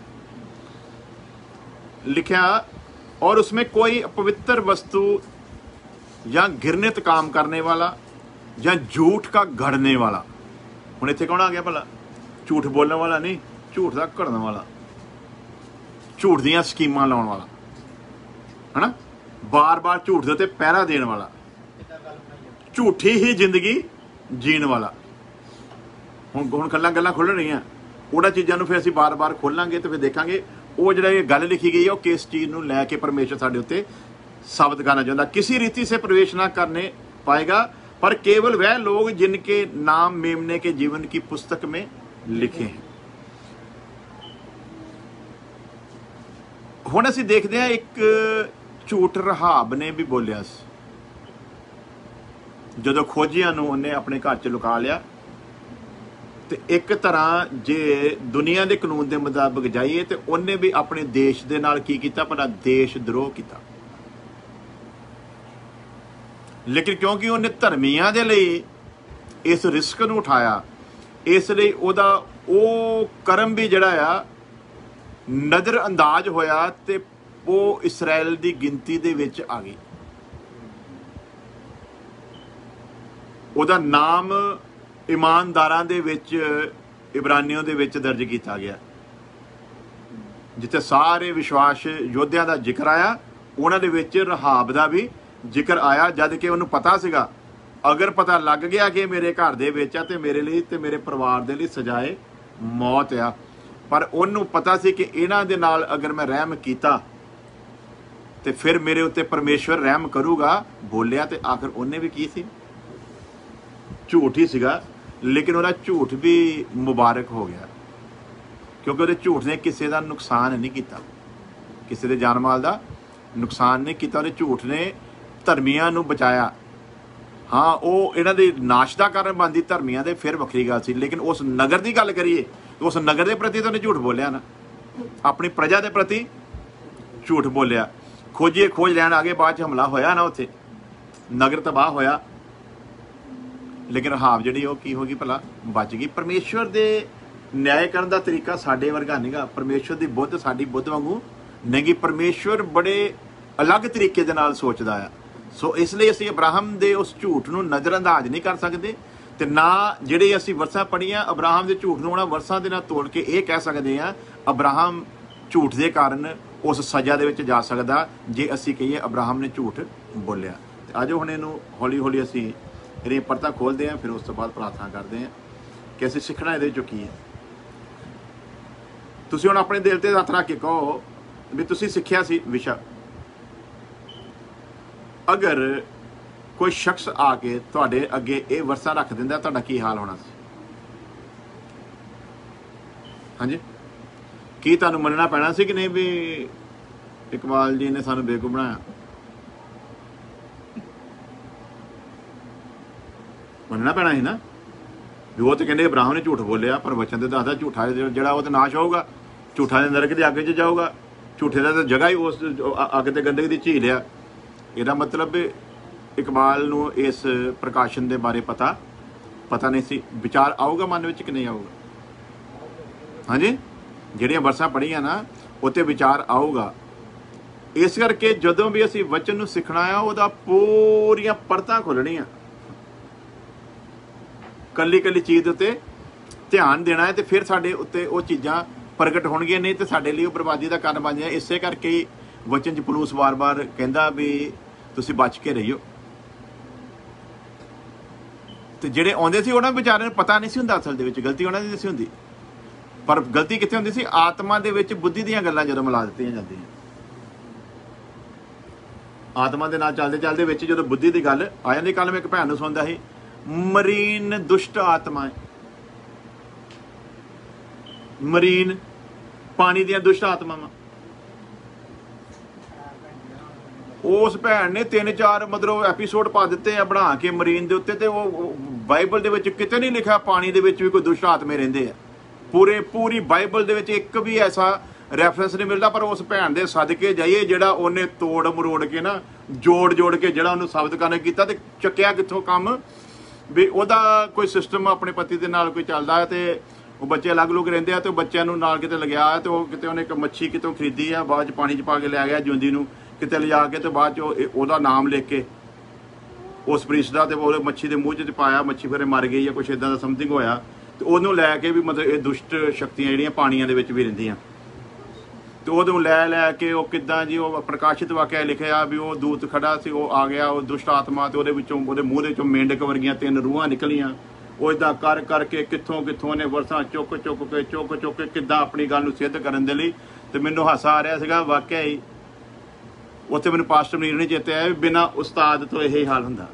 लिखा, और उसमें कोई अपवित्र वस्तु या घृणित काम करने वाला या झूठ का घड़ने वाला, हुण इत्थे कौन आ गया भला? झूठ बोलने वाला नहीं, झूठ का घड़ने वाला, झूठ दियां स्कीमां लाउण वाला, है ना, बार बार झूठ दे उत्ते पहरा देने वाला, झूठी ही जिंदगी जीण वाला। हुण हुण गल्लां गल्लां खुल रहीआं, ਉਹਨਾਂ ਚੀਜ਼ਾਂ ਨੂੰ ਫਿਰ ਅਸੀਂ ਬਾਰ-ਬਾਰ ਖੋਲਾਂਗੇ ਤੇ ਫਿਰ ਦੇਖਾਂਗੇ ਉਹ ਜਿਹੜਾ ਇਹ ਗੱਲ ਲਿਖੀ ਗਈ ਹੈ ਉਹ ਕਿਸ ਚੀਜ਼ ਨੂੰ ਲੈ ਕੇ ਪਰਮੇਸ਼ਰ ਸਾਡੇ ਉੱਤੇ ਸਾਬਤ ਕਰਨਾ ਚਾਹੁੰਦਾ। किसी रीति से प्रवेश ना करने पाएगा, पर केवल वह लोग जिनके नाम मेमने के जीवन की पुस्तक में लिखे हैं। ਹੁਣ ਅਸੀਂ ਦੇਖਦੇ ਹਾਂ ਇੱਕ ਝੂਠ ਰਹਾਬ ਨੇ ਵੀ ਬੋਲਿਆ ਸੀ ਜਦੋਂ ਖੋਜੀਆਂ ਨੂੰ ਉਹਨੇ ਆਪਣੇ ਘਰ 'ਚ ਲੁਕਾ ਲਿਆ। ਤੇ ਇੱਕ ਤਰ੍ਹਾਂ ਜੇ ਦੁਨੀਆ ਦੇ ਕਾਨੂੰਨ ਦੇ ਮੁਤਾਬਕ ਜਾਈਏ ਤੇ ਉਹਨੇ ਵੀ ਆਪਣੇ ਦੇਸ਼ ਦੇ ਨਾਲ ਕੀ ਕੀਤਾ, ਭਲਾ ਦੇਸ਼ ਦਰੋਹ ਕੀਤਾ। ਲੇਕਿਨ ਕਿਉਂਕਿ ਉਹਨੇ ਧਰਮੀਆਂ ਦੇ ਲਈ ਇਸ ਰਿਸਕ ਨੂੰ ਉਠਾਇਆ, ਇਸ ਲਈ ਉਹਦਾ ਉਹ ਕਰਮ ਵੀ ਜਿਹੜਾ ਆ ਨਜ਼ਰ ਅੰਦਾਜ਼ ਹੋਇਆ ਤੇ ਉਹ ਇਸਰਾਇਲ ਦੀ ਗਿਣਤੀ ਦੇ ਵਿੱਚ ਆ ਗਈ। ਉਹਦਾ ਨਾਮ ਇਮਾਨਦਾਰਾਂ ਦੇ ਵਿੱਚ ਇਬਰਾਨੀਆਂ ਦੇ ਵਿੱਚ ਦਰਜ ਕੀਤਾ ਗਿਆ। ਜਿੱਥੇ ਸਾਰੇ ਵਿਸ਼ਵਾਸ ਯੋਧਿਆਂ ਦਾ ਜ਼ਿਕਰ ਆਇਆ, ਉਹਨਾਂ ਦੇ ਵਿੱਚ ਰਹਾਬ ਦਾ ਵੀ ਜ਼ਿਕਰ ਆਇਆ, ਜਦ ਕਿ ਉਹਨੂੰ ਪਤਾ ਸੀਗਾ ਅਗਰ ਪਤਾ ਲੱਗ ਗਿਆ ਕਿ ਮੇਰੇ ਘਰ ਦੇ ਵਿੱਚ ਆ ਤੇ ਮੇਰੇ ਲਈ ਤੇ ਮੇਰੇ ਪਰਿਵਾਰ ਦੇ ਲਈ ਸਜ਼ਾਏ ਮੌਤ ਆ। ਪਰ ਉਹਨੂੰ ਪਤਾ ਸੀ ਕਿ ਇਹਨਾਂ ਦੇ ਨਾਲ ਅਗਰ ਮੈਂ ਰਹਿਮ ਕੀਤਾ ਤੇ ਫਿਰ ਮੇਰੇ ਉੱਤੇ ਪਰਮੇਸ਼ਵਰ ਰਹਿਮ ਕਰੂਗਾ। ਬੋਲਿਆ ਤੇ ਆਖਰ ਉਹਨੇ ਵੀ ਕੀ ਸੀ, ਝੂਠ ਹੀ ਸੀਗਾ, ਲੇਕਿਨ ਉਹਦਾ ਝੂਠ ਵੀ ਮੁਬਾਰਕ ਹੋ ਗਿਆ ਕਿਉਂਕਿ ਉਹਦੇ ਝੂਠ ਨੇ ਕਿਸੇ ਦਾ ਨੁਕਸਾਨ ਨਹੀਂ ਕੀਤਾ, ਕਿਸੇ ਦੇ ਜਾਨ ਮਾਲ ਦਾ ਨੁਕਸਾਨ ਨਹੀਂ ਕੀਤਾ। ਉਹਦੇ ਝੂਠ ਨੇ ਧਰਮੀਆਂ ਨੂੰ ਬਚਾਇਆ। ਹਾਂ, ਉਹ ਇਹਨਾਂ ਦੇ ਨਾਸ਼ ਦਾ ਕਾਰਨ ਬਣਦੀ ਧਰਮੀਆਂ ਦੇ, ਫਿਰ ਵੱਖਰੀ ਗੱਲ ਸੀ। ਲੇਕਿਨ ਉਸ ਨਗਰ ਦੀ ਗੱਲ ਕਰੀਏ, ਉਸ ਨਗਰ ਦੇ ਪ੍ਰਤੀ ਤਾਂ ਉਹਨੇ ਝੂਠ ਬੋਲਿਆ ਨਾ, ਆਪਣੀ ਪ੍ਰਜਾ ਦੇ ਪ੍ਰਤੀ ਝੂਠ ਬੋਲਿਆ। ਖੋਜੀਏ ਖੋਜ ਲੈਣ ਆ ਗਏ, ਬਾਅਦ 'ਚ ਹਮਲਾ ਹੋਇਆ ਨਾ, ਉੱਥੇ ਨਗਰ ਤਬਾਹ ਹੋਇਆ। ਲੇਕਿਨ ਰਹਾਬ ਜਿਹੜੀ ਉਹ ਕੀ ਹੋ ਗਈ, ਭਲਾ ਬਚ ਗਈ। ਪਰਮੇਸ਼ਵਰ ਦੇ ਨਿਆਂ ਕਰਨ ਦਾ ਤਰੀਕਾ ਸਾਡੇ ਵਰਗਾ ਨਹੀਂਗਾ। ਪਰਮੇਸ਼ਵਰ ਦੀ ਬੁੱਧ ਸਾਡੀ ਬੁੱਧ ਵਾਂਗੂ ਨਹੀਂ। ਪਰਮੇਸ਼ਵਰ ਬੜੇ ਅਲੱਗ ਤਰੀਕੇ ਦੇ ਨਾਲ ਸੋਚਦਾ ਆ। ਸੋ ਇਸ ਲਈ ਅਸੀਂ ਅਬਰਾਹਮ ਦੇ ਉਸ ਝੂਠ ਨੂੰ ਨਜ਼ਰਅੰਦਾਜ਼ ਨਹੀਂ ਕਰ ਸਕਦੇ ਤੇ ਨਾ ਜਿਹੜੇ ਅਸੀਂ ਵਰਸਾਂ ਪੜ੍ਹੀਆਂ ਅਬਰਾਹਮ ਦੇ ਝੂਠ ਨੂੰ ਉਹਨਾਂ ਵਰਸਾਂ ਦੇ ਨਾਲ ਤੋੜ ਕੇ ਇਹ ਕਹਿ ਸਕਦੇ ਹਾਂ ਅਬਰਾਹਮ ਝੂਠ ਦੇ ਕਾਰਨ ਉਸ ਸਜ਼ਾ ਦੇ ਵਿੱਚ ਜਾ ਸਕਦਾ ਜੇ ਅਸੀਂ ਕਹੀਏ ਅਬਰਾਹਮ ਨੇ ਝੂਠ ਬੋਲਿਆ। ਤੇ ਆਜੋ ਹੁਣ ਇਹਨੂੰ ਹੌਲੀ ਹੌਲੀ ਅਸੀਂ ਇਹ ਪਰਤਾ ਖੋਲਦੇ ਹਾਂ, ਫਿਰ ਉਸ ਤੋਂ ਬਾਅਦ ਪ੍ਰਾਰਥਨਾ ਕਰਦੇ ਹਾਂ ਕਿ ਅਸੀਂ ਸਿੱਖਣਾ ਇਹਦੇ ਵਿੱਚੋਂ ਕੀ ਹੈ। ਤੁਸੀਂ ਹੁਣ ਆਪਣੇ ਦਿਲ ਤੇ ਹੱਥ ਰੱਖ ਕੇ ਕਹੋ ਵੀ ਤੁਸੀਂ ਸਿੱਖਿਆ ਸੀ ਵਿਸ਼ਾ। ਅਗਰ ਕੋਈ ਸ਼ਖਸ ਆ ਕੇ ਤੁਹਾਡੇ ਅੱਗੇ ਇਹ ਵਰਸਾ ਰੱਖ ਦਿੰਦਾ, ਤੁਹਾਡਾ ਕੀ ਹਾਲ ਹੋਣਾ ਸੀ? ਹਾਂਜੀ, ਕੀ ਤੁਹਾਨੂੰ ਮੰਨਣਾ ਪੈਣਾ ਸੀ ਕਿ ਨਹੀਂ ਵੀ ਇਕਬਾਲ ਜੀ ਨੇ ਸਾਨੂੰ ਬੇਵਕੂਫ ਬਣਾਇਆ? ਮੰਨਣਾ ਪੈਣਾ ਸੀ ਨਾ ਵੀ ਉਹ ਤੇ ਕਹਿੰਦੇ ਅਬਰਾਹਮ ਨੇ ਝੂਠ ਬੋਲਿਆ, ਪਰ ਵਚਨ ਤੇ ਦੱਸਦਾ ਝੂਠਾ ਜਿਹੜਾ ਉਹ ਤੇ ਨਾਸ਼ ਹੋਊਗਾ, ਝੂਠਾ ਦੇ ਨਰਕ ਦੇ ਅੱਗ 'ਚ ਜਾਊਗਾ, ਝੂਠੇ ਦਾ ਤਾਂ ਜਗ੍ਹਾ ਹੀ ਉਸ ਅੱਗ ਤੇ ਗੰਦਗੀ ਦੀ ਝੀਲ ਆ। ਇਹਦਾ ਮਤਲਬ ਇਕਬਾਲ ਨੂੰ ਇਸ ਪ੍ਰਕਾਸ਼ਨ ਦੇ ਬਾਰੇ ਪਤਾ ਪਤਾ ਨਹੀਂ ਸੀ। ਵਿਚਾਰ ਆਊਗਾ ਮਨ ਵਿੱਚ ਕਿ ਨਹੀਂ ਆਊਗਾ? ਹਾਂਜੀ, ਜਿਹੜੀਆਂ ਵਰਸਾਂ ਪੜ੍ਹੀਆਂ ਨਾ ਉੱਤੇ ਵਿਚਾਰ ਆਊਗਾ। ਇਸ ਕਰਕੇ ਜਦੋਂ ਵੀ ਅਸੀਂ ਵਚਨ ਨੂੰ ਸਿੱਖਣਾ ਆ ਉਹਦਾ ਪੂਰੀਆਂ ਪਰਤਾਂ ਖੋਲਣੀਆਂ, ਕੱਲੀ ਕੱਲੀ ਚੀਜ਼ ਦੇ ਉੱਤੇ ਧਿਆਨ ਦੇਣਾ ਹੈ ਤੇ ਫਿਰ ਸਾਡੇ ਉੱਤੇ ਉਹ ਚੀਜ਼ਾਂ ਪ੍ਰਗਟ ਹੋਣਗੀਆਂ। ਨਹੀਂ ਤੇ ਸਾਡੇ ਲਈ ਉਹ ਬਰਬਾਦੀ ਦਾ ਕਾਰਨ ਬਣ ਜਾਏ। ਇਸੇ ਕਰਕੇ ਹੀ ਵਚਨ 'ਚ ਪੌਲੁਸ ਵਾਰ-ਵਾਰ ਕਹਿੰਦਾ ਵੀ ਤੁਸੀਂ ਬਚ ਕੇ ਰਹੀਓ। ਤੇ ਜਿਹੜੇ ਆਉਂਦੇ ਸੀ ਉਹਨਾਂ ਵਿਚਾਰਿਆਂ ਨੂੰ ਪਤਾ ਨਹੀਂ ਸੀ ਹੁੰਦਾ ਅਸਲ ਦੇ ਵਿੱਚ ਗਲਤੀ ਉਹਨਾਂ ਦੀ ਨਹੀਂ ਸੀ ਹੁੰਦੀ। ਪਰ ਗਲਤੀ ਕਿੱਥੇ ਹੁੰਦੀ ਸੀ? ਆਤਮਾ ਦੇ ਵਿੱਚ ਬੁੱਧੀ ਦੀਆਂ ਗੱਲਾਂ ਜਦੋਂ ਮਿਲਾ ਦਿੱਤੀਆਂ ਜਾਂਦੀਆਂ, ਆਤਮਾ ਦੇ ਨਾਲ ਚੱਲਦੇ ਚੱਲਦੇ ਵਿੱਚ ਜਦੋਂ ਬੁੱਧੀ ਦੀ ਗੱਲ ਆ ਜਾਂਦੀ। ਕੱਲ ਮੈਂ ਇੱਕ ਭੈਣ ਨੂੰ ਸੁਣਦਾ ਸੀ, ਮਰੀਨ ਦੁਸ਼ਟ ਆਤਮਾ, ਮਰੀਨ ਪਾਣੀ ਦੀਆਂ ਦੁਸ਼ਟ ਆਤਮਾਵਾਂ। ਉਸ ਭੈਣ ਨੇ ਤਿੰਨ ਚਾਰ ਮਤਲਬ ਐਪੀਸੋਡ ਪਾ ਦਿੱਤੇ ਆ ਬਣਾ ਕੇ ਮਰੀਨ ਦੇ ਉੱਤੇ, ਤੇ ਉਹ ਬਾਈਬਲ ਦੇ ਵਿੱਚ ਕਿਤੇ ਨਹੀਂ ਲਿਖਿਆ ਪਾਣੀ ਦੇ ਵਿੱਚ ਵੀ ਕੋਈ ਦੁਸ਼ਟ ਆਤਮੇ ਰਹਿੰਦੇ ਆ। ਪੂਰੇ ਪੂਰੀ ਬਾਈਬਲ ਦੇ ਵਿੱਚ ਇੱਕ ਵੀ ਐਸਾ ਰੈਫਰੈਂਸ ਨਹੀਂ ਮਿਲਦਾ। ਪਰ ਉਸ ਭੈਣ ਦੇ ਸਦਕੇ ਜਾਈਏ ਜਿਹੜਾ ਉਹਨੇ ਤੋੜ ਮਰੋੜ ਕੇ ਨਾ ਜੋੜ ਜੋੜ ਕੇ ਜਿਹੜਾ ਉਹਨੂੰ ਸਾਬਤ ਕਰਨ ਕੀਤਾ, ਤੇ ਚੱਕਿਆ ਕਿੱਥੋਂ ਕੰਮ ਵੀ ਉਹਦਾ ਕੋਈ ਸਿਸਟਮ ਆਪਣੇ ਪਤੀ ਦੇ ਨਾਲ ਕੋਈ ਚੱਲਦਾ ਹੈ ਤੇ ਉਹ ਬੱਚੇ ਅਲੱਗ ਅਲੱਗ ਰਹਿੰਦੇ ਆ ਤੇ ਉਹ ਬੱਚਿਆਂ ਨੂੰ ਨਾਲ ਕਿਤੇ ਲਗਿਆ ਤੇ ਉਹ ਕਿਤੇ ਉਹਨੇ ਇੱਕ ਮੱਛੀ ਕਿਤੋਂ ਖਰੀਦੀ ਆ, ਬਾਅਦ 'ਚ ਪਾਣੀ 'ਚ ਪਾ ਕੇ ਲੈ ਗਿਆ ਜਿਉਂਦੀ ਨੂੰ ਕਿਤੇ ਲਿਜਾ ਕੇ, ਤੇ ਬਾਅਦ 'ਚ ਉਹਦਾ ਨਾਮ ਲਿਖ ਕੇ ਉਸ ਪ੍ਰੀਸਟ ਦਾ ਤੇ ਉਹ ਮੱਛੀ ਦੇ ਮੂੰਹ 'ਚ ਪਾਇਆ, ਮੱਛੀ ਫਿਰ ਮਰ ਗਈ ਜਾਂ ਕੁਛ ਇੱਦਾਂ ਦਾ ਸਮਥਿੰਗ ਹੋਇਆ। ਤੇ ਉਹਨੂੰ ਲੈ ਕੇ ਵੀ ਮਤਲਬ ਇਹ ਦੁਸ਼ਟ ਸ਼ਕਤੀਆਂ ਜਿਹੜੀਆਂ ਪਾਣੀਆਂ ਦੇ ਵਿੱਚ ਵੀ ਰਹਿੰਦੀਆਂ, ਤੇ ਉਹਨੂੰ ਲੈ ਲੈ ਕੇ ਉਹ ਕਿੱਦਾਂ ਜੀ ਉਹ ਪ੍ਰਕਾਸ਼ਿਤ ਵਾਕਿਆ ਲਿਖਿਆ ਵੀ ਉਹ ਦੂਤ ਖੜਾ ਸੀ, ਉਹ ਆ ਗਿਆ ਉਹ ਦੁਸ਼ਟ ਆਤਮਾ, ਤੇ ਉਹਦੇ ਵਿੱਚੋਂ ਉਹਦੇ ਮੂੰਹ ਦੇ ਵਿੱਚੋਂ ਮੇਂਢਕ ਵਰਗੀਆਂ ਤਿੰਨ ਰੂਹਾਂ ਨਿਕਲੀਆਂ। ਉਹ ਇੱਦਾਂ ਕਰ ਕਰਕੇ ਕਿੱਥੋਂ ਕਿੱਥੋਂ ਨੇ ਵਰਸਾਂ ਚੁੱਕ ਚੁੱਕ ਕੇ ਚੁੱਕ ਚੁੱਕ ਕੇ ਕਿੱਦਾਂ ਆਪਣੀ ਗੱਲ ਨੂੰ ਸਿੱਧ ਕਰਨ ਦੇ ਲਈ। ਤੇ ਮੈਨੂੰ ਹਾਸਾ ਆ ਰਿਹਾ ਸੀਗਾ ਵਾਕਿਆ ਹੀ। ਉੱਥੇ ਮੈਨੂੰ ਪਾਸਟਰ ਮਨੀਰ ਨੇ ਚੇਤੇ ਆਇਆ ਵੀ ਬਿਨਾਂ ਉਸਤਾਦ ਤੋਂ ਇਹੀ ਹਾਲ ਹੁੰਦਾ।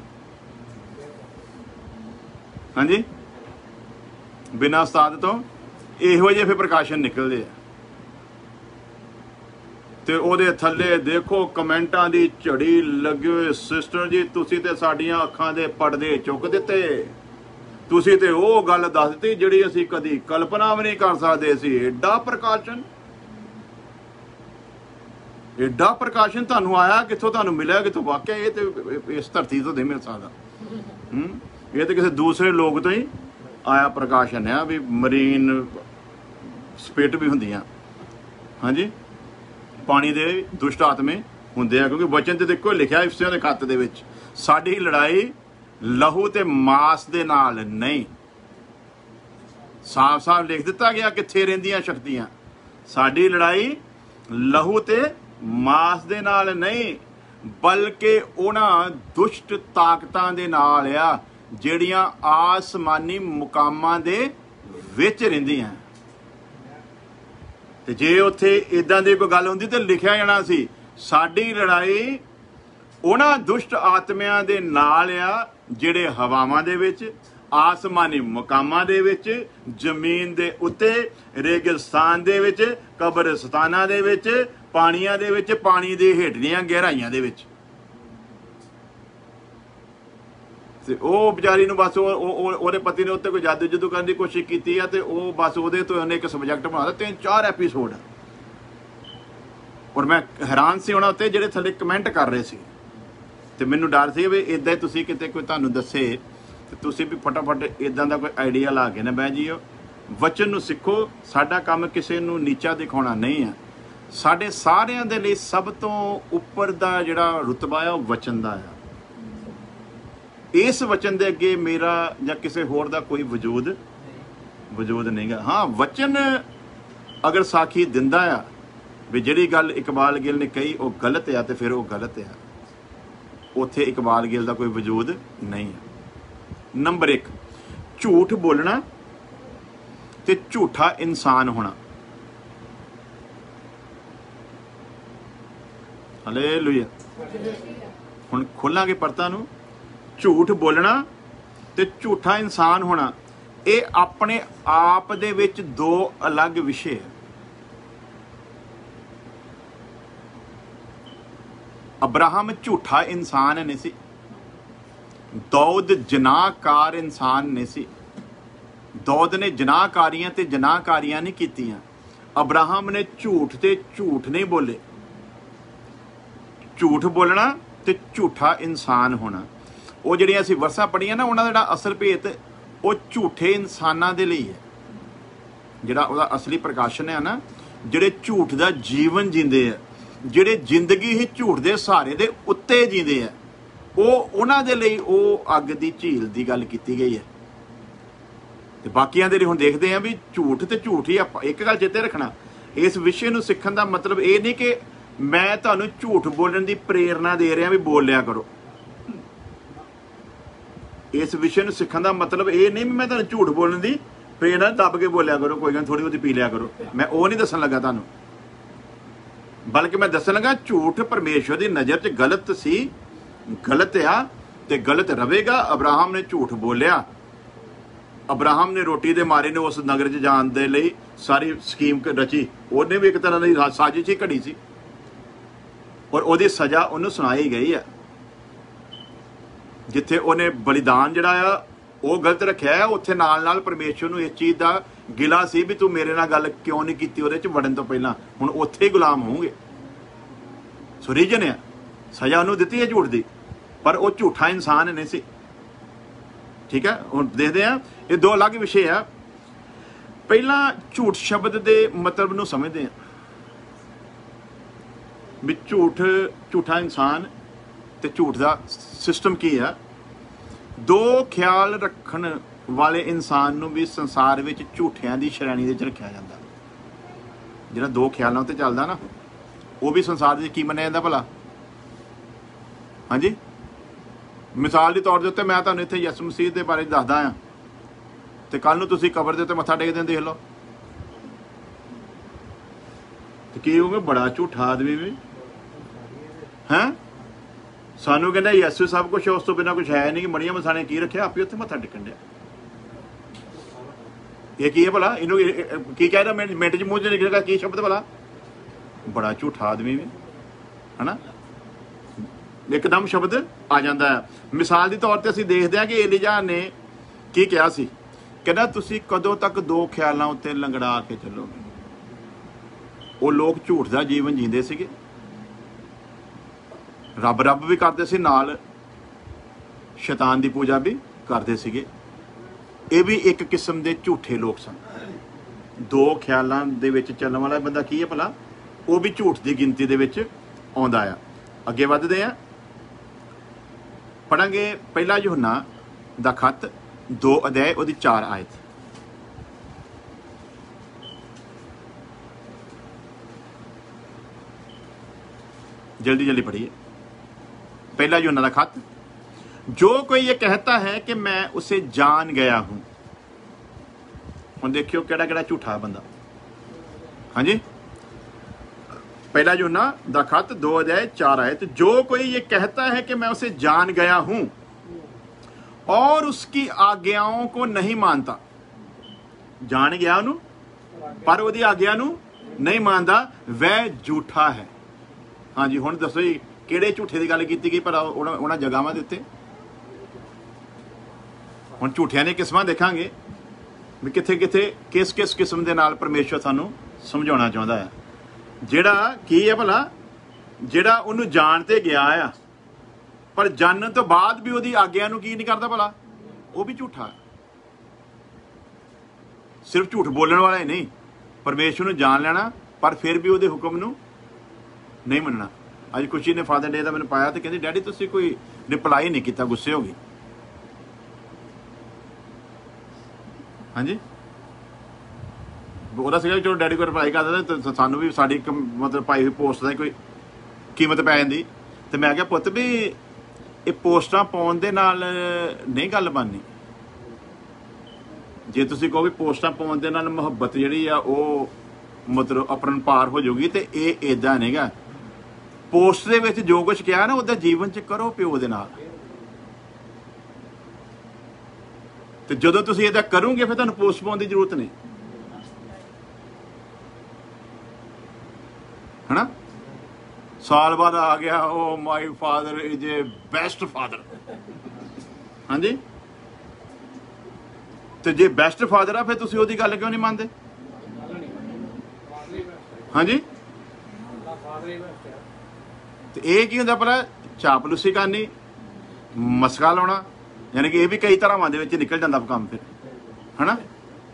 ਹਾਂਜੀ, ਬਿਨਾਂ ਉਸਤਾਦ ਤੋਂ ਇਹੋ ਜਿਹੇ ਫਿਰ ਪ੍ਰਕਾਸ਼ਨ ਨਿਕਲਦੇ ਆ। ਤੇ ਉਹਦੇ ਥੱਲੇ ਦੇਖੋ ਕਮੈਂਟਾਂ ਦੀ ਝੜੀ ਲੱਗੀ ਹੋਈ, ਸਿਸਟਰ ਜੀ ਤੁਸੀਂ ਤੇ ਸਾਡੀਆਂ ਅੱਖਾਂ ਦੇ ਪਰਦੇ ਚੁੱਕ ਦਿੱਤੇ, ਤੁਸੀਂ ਤੇ ਉਹ ਗੱਲ ਦੱਸ ਦਿੱਤੀ ਜਿਹੜੀ ਅਸੀਂ ਕਦੀ ਕਲਪਨਾ ਵੀ ਨਹੀਂ ਕਰ ਸਕਦੇ ਸੀ। ਐਡਾ ਪ੍ਰਕਾਸ਼ਨ, ਐਡਾ ਪ੍ਰਕਾਸ਼ਨ ਤੁਹਾਨੂੰ ਆਇਆ ਕਿੱਥੋਂ, ਤੁਹਾਨੂੰ ਮਿਲਿਆ ਕਿੱਥੋਂ? ਵਾਕਿਆ ਇਹ ਤੇ ਇਸ ਧਰਤੀ ਤੋਂ ਨਹੀਂ ਮਿਲ ਸਕਦਾ। ਹੂੰ ਇਹ ਤੇ ਕਿਸੇ ਦੂਸਰੇ ਲੋਕ ਤੋਂ ਹੀ ਆਇਆ ਪ੍ਰਕਾਸ਼ਨ ਆ ਵੀ ਮਰੀਨ ਸਪਿਟ ਵੀ ਹੁੰਦੀਆਂ, ਹਾਂਜੀ ਪਾਣੀ ਦੇ ਦੁਸ਼ਟ ਆਤਮੇ ਹੁੰਦੇ ਆ, ਕਿਉਂਕਿ ਵਚਨ ਤੇ ਦੇਖੋ ਲਿਖਿਆ ਇਫਸੀਆਂ ਦੇ ਖੱਤ ਦੇ ਵਿੱਚ, ਸਾਡੀ ਲੜਾਈ ਲਹੂ ਤੇ ਮਾਸ ਦੇ ਨਾਲ ਨਹੀਂ। ਸਾਫ਼ ਸਾਫ਼ ਲਿਖ ਦਿੱਤਾ ਗਿਆ ਕਿੱਥੇ ਰਹਿੰਦੀਆਂ ਸ਼ਕਤੀਆਂ। ਸਾਡੀ ਲੜਾਈ ਲਹੂ ਤੇ ਮਾਸ ਦੇ ਨਾਲ ਨਹੀਂ, ਬਲਕਿ ਉਹਨਾਂ ਦੁਸ਼ਟ ਤਾਕਤਾਂ ਦੇ ਨਾਲ ਆ ਜਿਹੜੀਆਂ ਆਸਮਾਨੀ ਮੁਕਾਮਾਂ ਦੇ ਵਿੱਚ ਰਹਿੰਦੀਆਂ। ਤੇ ਜੇ ਉੱਥੇ ਇਦਾਂ ਦੀ ਕੋਈ ਗੱਲ ਹੁੰਦੀ ਤੇ ਲਿਖਿਆ ਜਾਣਾ ਸੀ ਸਾਡੀ ਲੜਾਈ ਉਹਨਾਂ ਦੁਸ਼ਟ ਆਤਮਿਆਂ ਦੇ ਨਾਲ ਆ ਜਿਹੜੇ ਹਵਾਵਾਂ ਦੇ ਵਿੱਚ, ਆਸਮਾਨੀ ਮੁਕਾਮਾਂ ਦੇ ਵਿੱਚ, ਜ਼ਮੀਨ ਦੇ ਉੱਤੇ, ਰੇਗਿਸਤਾਨ ਦੇ ਵਿੱਚ, ਕਬਰਸਤਾਨਾਂ ਦੇ ਵਿੱਚ, ਪਾਣੀਆਂ ਦੇ ਵਿੱਚ, ਪਾਣੀ ਦੇ ਹੇਠਲੀਆਂ ਗਹਿਰਾਈਆਂ ਦੇ ਵਿੱਚ। ਤੇ ਉਹ ਵਿਚਾਰੀ ਨੂੰ ਬਸ ਉਹਦੇ ਪਤੀ ਨੇ ਉੱਤੇ ਕੋਈ ਜਾਦੂ ਜਦੂ ਕਰਨ ਦੀ ਕੋਸ਼ਿਸ਼ ਕੀਤੀ ਆ ਤੇ ਉਹ ਬਸ ਉਹਦੇ ਤੋਂ ਉਹਨੇ ਇੱਕ ਸਬਜੈਕਟ ਬਣਾ ਦਿੱਤਾ, ਤਿੰਨ ਚਾਰ ਐਪੀਸੋਡ। ਔਰ ਮੈਂ ਹੈਰਾਨ ਸੀ ਉਹਨਾਂ ਉੱਤੇ ਜਿਹੜੇ ਥੱਲੇ ਕਮੈਂਟ ਕਰ ਰਹੇ ਸੀ, ਤੇ ਮੈਨੂੰ ਡਰ ਸੀ ਵੀ ਇਦਾਂ ਤੁਸੀਂ ਕਿਤੇ ਕੋਈ ਤੁਹਾਨੂੰ ਦੱਸੇ ਤੇ ਤੁਸੀਂ ਵੀ ਫਟਾਫਟ ਇਦਾਂ ਦਾ ਕੋਈ ਆਈਡੀਆ ਲਾ ਕੇ ਨਾ ਬਹਿ ਜਿਓ। ਵਚਨ ਨੂੰ ਸਿੱਖੋ। ਸਾਡਾ ਕੰਮ ਕਿਸੇ ਨੂੰ ਨੀਚਾ ਦਿਖਾਉਣਾ ਨਹੀਂ ਆ। ਸਾਡੇ ਸਾਰਿਆਂ ਦੇ ਲਈ ਸਭ ਤੋਂ ਉੱਪਰ ਦਾ ਜਿਹੜਾ ਰੁਤਬਾ ਆ ਉਹ ਵਚਨ ਦਾ ਆ। ਇਸ ਵਚਨ ਦੇ ਅੱਗੇ ਮੇਰਾ ਜਾਂ ਕਿਸੇ ਹੋਰ ਦਾ ਕੋਈ ਵਜੂਦ ਵਜੂਦ ਨਹੀਂਗਾ। ਹਾਂ ਵਚਨ ਅਗਰ ਸਾਖੀ ਦਿੰਦਾ ਆ ਵੀ ਜਿਹੜੀ ਗੱਲ ਇਕਬਾਲ ਗਿੱਲ ਨੇ ਕਹੀ ਉਹ ਗਲਤ ਆ ਤੇ ਫਿਰ ਉਹ ਗਲਤ ਆ, ਉੱਥੇ ਇਕਬਾਲ ਗਿੱਲ ਦਾ ਕੋਈ ਵਜੂਦ ਨਹੀਂ ਹੈ। ਨੰਬਰ ਇੱਕ, ਝੂਠ ਬੋਲਣਾ ਤੇ ਝੂਠਾ ਇਨਸਾਨ ਹੋਣਾ। ਹਾਲੇਲੂਇਆ। ਹੁਣ ਖੋਲਾਂਗੇ ਪਰਤਾਂ ਨੂੰ। ਝੂਠ ਬੋਲਣਾ ਤੇ ਝੂਠਾ ਇਨਸਾਨ ਹੋਣਾ ਇਹ ਆਪਣੇ ਆਪ ਦੇ ਵਿੱਚ ਦੋ ਅਲੱਗ ਵਿਸ਼ੇ ਹੈ। ਅਬਰਾਹਮ ਝੂਠਾ ਇਨਸਾਨ ਨਹੀਂ ਸੀ, ਦੌਦ ਜਨਾਹਕਾਰ ਇਨਸਾਨ ਨਹੀਂ ਸੀ। ਦੌਦ ਨੇ ਜਨਾਹਕਾਰੀਆਂ ਤੇ ਜਨਾਹਕਾਰੀਆਂ ਨਹੀਂ ਕੀਤੀਆਂ। ਅਬਰਾਹਮ ਨੇ ਝੂਠ ਤੇ ਝੂਠ ਨਹੀਂ ਬੋਲੇ। ਝੂਠ ਬੋਲਣਾ ਤੇ ਝੂਠਾ ਇਨਸਾਨ ਹੋਣਾ, ਉਹ ਜਿਹੜੀਆਂ ਅਸੀਂ ਵਰਸਾਂ ਪੜ੍ਹੀਆਂ ਨਾ ਉਹਨਾਂ ਦਾ ਜਿਹੜਾ ਅਸਲ ਭੇਤ ਉਹ ਝੂਠੇ ਇਨਸਾਨਾਂ ਦੇ ਲਈ ਹੈ। ਜਿਹੜਾ ਉਹਦਾ ਅਸਲੀ ਪ੍ਰਕਾਸ਼ਨ ਹੈ ਨਾ, ਜਿਹੜੇ ਝੂਠ ਦਾ ਜੀਵਨ ਜੀਂਦੇ ਆ, ਜਿਹੜੇ ਜ਼ਿੰਦਗੀ ਹੀ ਝੂਠ ਦੇ ਸਹਾਰੇ ਦੇ ਉੱਤੇ ਜੀਂਦੇ ਆ, ਉਹ ਉਹਨਾਂ ਦੇ ਲਈ ਉਹ ਅੱਗ ਦੀ ਝੀਲ ਦੀ ਗੱਲ ਕੀਤੀ ਗਈ ਹੈ। ਤੇ ਬਾਕੀਆਂ ਦੇ ਲਈ ਹੁਣ ਦੇਖਦੇ ਆ ਵੀ ਝੂਠ ਤੇ ਝੂਠ ਹੀ। ਆਪਾਂ ਇੱਕ ਗੱਲ ਚੇਤੇ ਰੱਖਣਾ, ਇਸ ਵਿਸ਼ੇ ਨੂੰ ਸਿੱਖਣ ਦਾ ਮਤਲਬ ਇਹ ਨਹੀਂ ਕਿ ਮੈਂ ਤੁਹਾਨੂੰ ਝੂਠ ਬੋਲਣ ਦੀ ਪ੍ਰੇਰਨਾ ਦੇ ਰਿਹਾ ਵੀ ਬੋਲ ਲਿਆ ਕਰੋ। ਇਸ ਵਿਸ਼ੇ ਨੂੰ ਸਿੱਖਣ ਦਾ ਮਤਲਬ ਇਹ ਨਹੀਂ ਵੀ ਮੈਂ ਤੁਹਾਨੂੰ ਝੂਠ ਬੋਲਣ ਦੀ ਪ੍ਰੇਰਨਾ ਦੱਬ ਕੇ ਬੋਲਿਆ ਕਰੋ, ਕੋਈ ਗੱਲ ਥੋੜੀ ਬਹੁਤੀ ਪੀ ਲਿਆ ਕਰੋ। ਮੈਂ ਉਹ ਨਹੀਂ ਦੱਸਣ ਲੱਗਾ ਤੁਹਾਨੂੰ, ਬਲਕਿ ਮੈਂ ਦੱਸਣ ਲੱਗਾ ਝੂਠ ਪਰਮੇਸ਼ਵਰ ਦੀ ਨਜ਼ਰ 'ਚ ਗਲਤ ਸੀ, ਗਲਤ ਆ ਤੇ ਗਲਤ ਰਹੇਗਾ। ਅਬਰਾਹਮ ਨੇ ਝੂਠ ਬੋਲਿਆ। ਅਬਰਾਹਮ ਨੇ ਰੋਟੀ ਦੇ ਮਾਰੇ ਨੇ ਉਸ ਨਗਰ 'ਚ ਜਾਣ ਦੇ ਲਈ ਸਾਰੀ ਸਕੀਮ ਰਚੀ। ਉਹਨੇ ਵੀ ਇੱਕ ਤਰ੍ਹਾਂ ਦੀ ਸਾਜ਼ਿਸ਼ ਹੀ ਘੜੀ ਸੀ ਔਰ ਉਹਦੀ ਸਜ਼ਾ ਉਹਨੂੰ ਸੁਣਾਈ ਗਈ ਆ। ਜਿੱਥੇ ਉਹਨੇ ਬਲੀਦਾਨ ਜਿਹੜਾ ਆ ਉਹ ਗਲਤ ਰੱਖਿਆ ਹੈ, ਉੱਥੇ ਨਾਲ ਨਾਲ ਪਰਮੇਸ਼ਵਰ ਨੂੰ ਇਸ ਚੀਜ਼ ਦਾ ਗਿਲਾ ਸੀ ਵੀ ਤੂੰ ਮੇਰੇ ਨਾਲ ਗੱਲ ਕਿਉਂ ਨਹੀਂ ਕੀਤੀ ਉਹਦੇ 'ਚ ਵੜਨ ਤੋਂ ਪਹਿਲਾਂ। ਹੁਣ ਉੱਥੇ ਹੀ ਗੁਲਾਮ ਹੋਣਗੇ। ਸੋ ਰੀਜਨ ਆ, ਸਜ਼ਾ ਉਹਨੂੰ ਦਿੱਤੀ ਹੈ ਝੂਠ ਦੀ, ਪਰ ਉਹ ਝੂਠਾ ਇਨਸਾਨ ਨਹੀਂ ਸੀ। ਠੀਕ ਹੈ, ਹੁਣ ਦੇਖਦੇ ਆ ਇਹ ਦੋ ਅਲੱਗ ਵਿਸ਼ੇ ਆ। ਪਹਿਲਾਂ ਝੂਠ ਸ਼ਬਦ ਦੇ ਮਤਲਬ ਨੂੰ ਸਮਝਦੇ ਆ ਵੀ ਝੂਠ, ਝੂਠਾ ਇਨਸਾਨ ਤੇ ਝੂਠ ਦਾ ਸਿਸਟਮ ਕੀ ਆ। ਦੋ ਖਿਆਲ ਰੱਖਣ ਵਾਲੇ ਇਨਸਾਨ ਨੂੰ ਵੀ ਸੰਸਾਰ ਵਿੱਚ ਝੂਠਿਆਂ ਦੀ ਸ਼੍ਰੇਣੀ ਦੇ ਵਿੱਚ ਰੱਖਿਆ ਜਾਂਦਾ। ਜਿਹੜਾ ਦੋ ਖਿਆਲਾਂ ਉੱਤੇ ਚੱਲਦਾ ਨਾ ਉਹ ਵੀ ਸੰਸਾਰ ਵਿੱਚ ਕੀ ਮੰਨਿਆ ਜਾਂਦਾ ਭਲਾ? ਹਾਂਜੀ, ਮਿਸਾਲ ਦੇ ਤੌਰ ਦੇ ਉੱਤੇ ਮੈਂ ਤੁਹਾਨੂੰ ਇੱਥੇ ਯਿਸੂ ਮਸੀਹ ਦੇ ਬਾਰੇ ਦੱਸਦਾ ਆ ਤੇ ਕੱਲ ਨੂੰ ਤੁਸੀਂ ਕਬਰ ਦੇ ਉੱਤੇ ਮੱਥਾ ਟੇਕਦੇ ਦੇਖ ਲਓ ਤੇ ਕੀ ਹੋਊਗਾ? ਬੜਾ ਝੂਠਾ ਆਦਮੀ ਵੀ ਹੈ। ਸਾਨੂੰ ਕਹਿੰਦਾ ਯਿਸੂ ਸਭ ਕੁਛ, ਉਸ ਤੋਂ ਬਿਨਾਂ ਕੁਛ ਹੈ ਨਹੀਂ। ਕਿ ਮੜੀਆਂ ਮਸਾਣੇ ਕੀ ਰੱਖਿਆ? ਆਪੇ ਉੱਥੇ ਮੱਥਾ ਟੇਕਣ ਡਿਆ। ਇਹ ਕੀ ਹੈ ਭਲਾ? ਇਹਨੂੰ ਕੀ ਕਹਿ ਰਿਹਾ? ਮਿੰਟ ਚ ਮੂੰਹ ਚ ਨਿਕਲੇਗਾ ਕੀ ਸ਼ਬਦ ਭਲਾ? बड़ा झूठा आदमी भी है ना, एकदम शब्द आ जाता है। मिसाल के तौर पर असीं देखते हैं कि एलिजा ने की कहा सी, कहना तुसीं कदों तक दो ख्यालों उत्ते लंगड़ा के चलोगे। वो लोग झूठ का जीवन जींदे सीगे, रब रब भी करते सी, नाल शैतान की पूजा भी करते सीगे। ये भी एक किस्म के झूठे लोग सन। दो ख्यालों दे विच चलण वाला बंदा की है भला, वो भी झूठ की गिनती दे विच आउंदा आ। अगे वधदे आ, पढ़ांगे पहला यूहन्ना दा खत दो अध्याय उहदी चार आयत। जल्दी जल्दी पढ़िए। पहला यूहन्ना दा खत, जो कोई ये कहता है कि मैं उसे जान गया हूं। हुण देखियो केड़ा केड़ा झूठा बंदा। हाँ जी, पहला यूहन्ना दा खत दो अध्याय चार आयत, जो कोई ये कहता है कि मैं उसे जान गया हूं और उसकी आज्ञाओं को नहीं मानता, जान गया उन्हों पर उसकी आज्ञा नूं नहीं मानता, वह झूठा है। हाँ जी, हुण दसो जी किहड़े झूठे की गल कीती गई पर उन्हां जगहां दे उत्ते। हुण झूठियां दी किस्मां देखांगे भी किथे किथे किस किस किस्म दे नाल परमेश्वर सानूं समझाउणा चाहुंदा है। जिहड़ा की है भला, जिहड़ा उहनूं जाण ते गया आ पर जानन तो बाद भी उहदी आग्या नूं की नहीं करदा भला, वो भी झूठा है। सिर्फ झूठ बोलण वाला ही नहीं, परमेश्वर नूं जान लेना पर फिर भी उहदे हुक्म नूं नहीं मनना। अज खुशी ने फादर डे का मैंने पाया तो कहती डैडी तुसीं कोई रिप्लाई नहीं किया, गुस्से हो गई। हाँ जी, ਉਹਦਾ ਸੀਗਾ चलो डैडी को रिप्लाई कर दिंदा तो सानू भी साडी मतलब पाई हुई पोस्ट का कोई कीमत पै जाती। तो मैं क्या पुत्त भी ये पोस्टां पाउण दे नाल नहीं गल बननी। जे तुसीं कहो भी पोस्टां पाउण दे नाल मुहब्बत जिहड़ी आ वो मतलब अपरन पार हो जाऊगी, तो ये इदां नहीं गा। पोस्ट दे विच जो कुछ कहा ना उहदा जीवन च करो प्यो दे नाल। तो जदों तुसीं इदां करोगे फिर तुहानूं पोस्ट पाउण दी जरूरत नहीं, है ना। साल बाद आ गया oh my father is a best father. हाँ जी, तो जे बेस्ट फादर आ फिर तुसीं ओहदी गल क्यों नहीं मानते? हाँ जी, तो ये की होंदा भला, चापलूसी करनी, मस्का लाउणा, यानी कि ये भी कई तरह दे विच निकल जांदा काम फिर, है ना।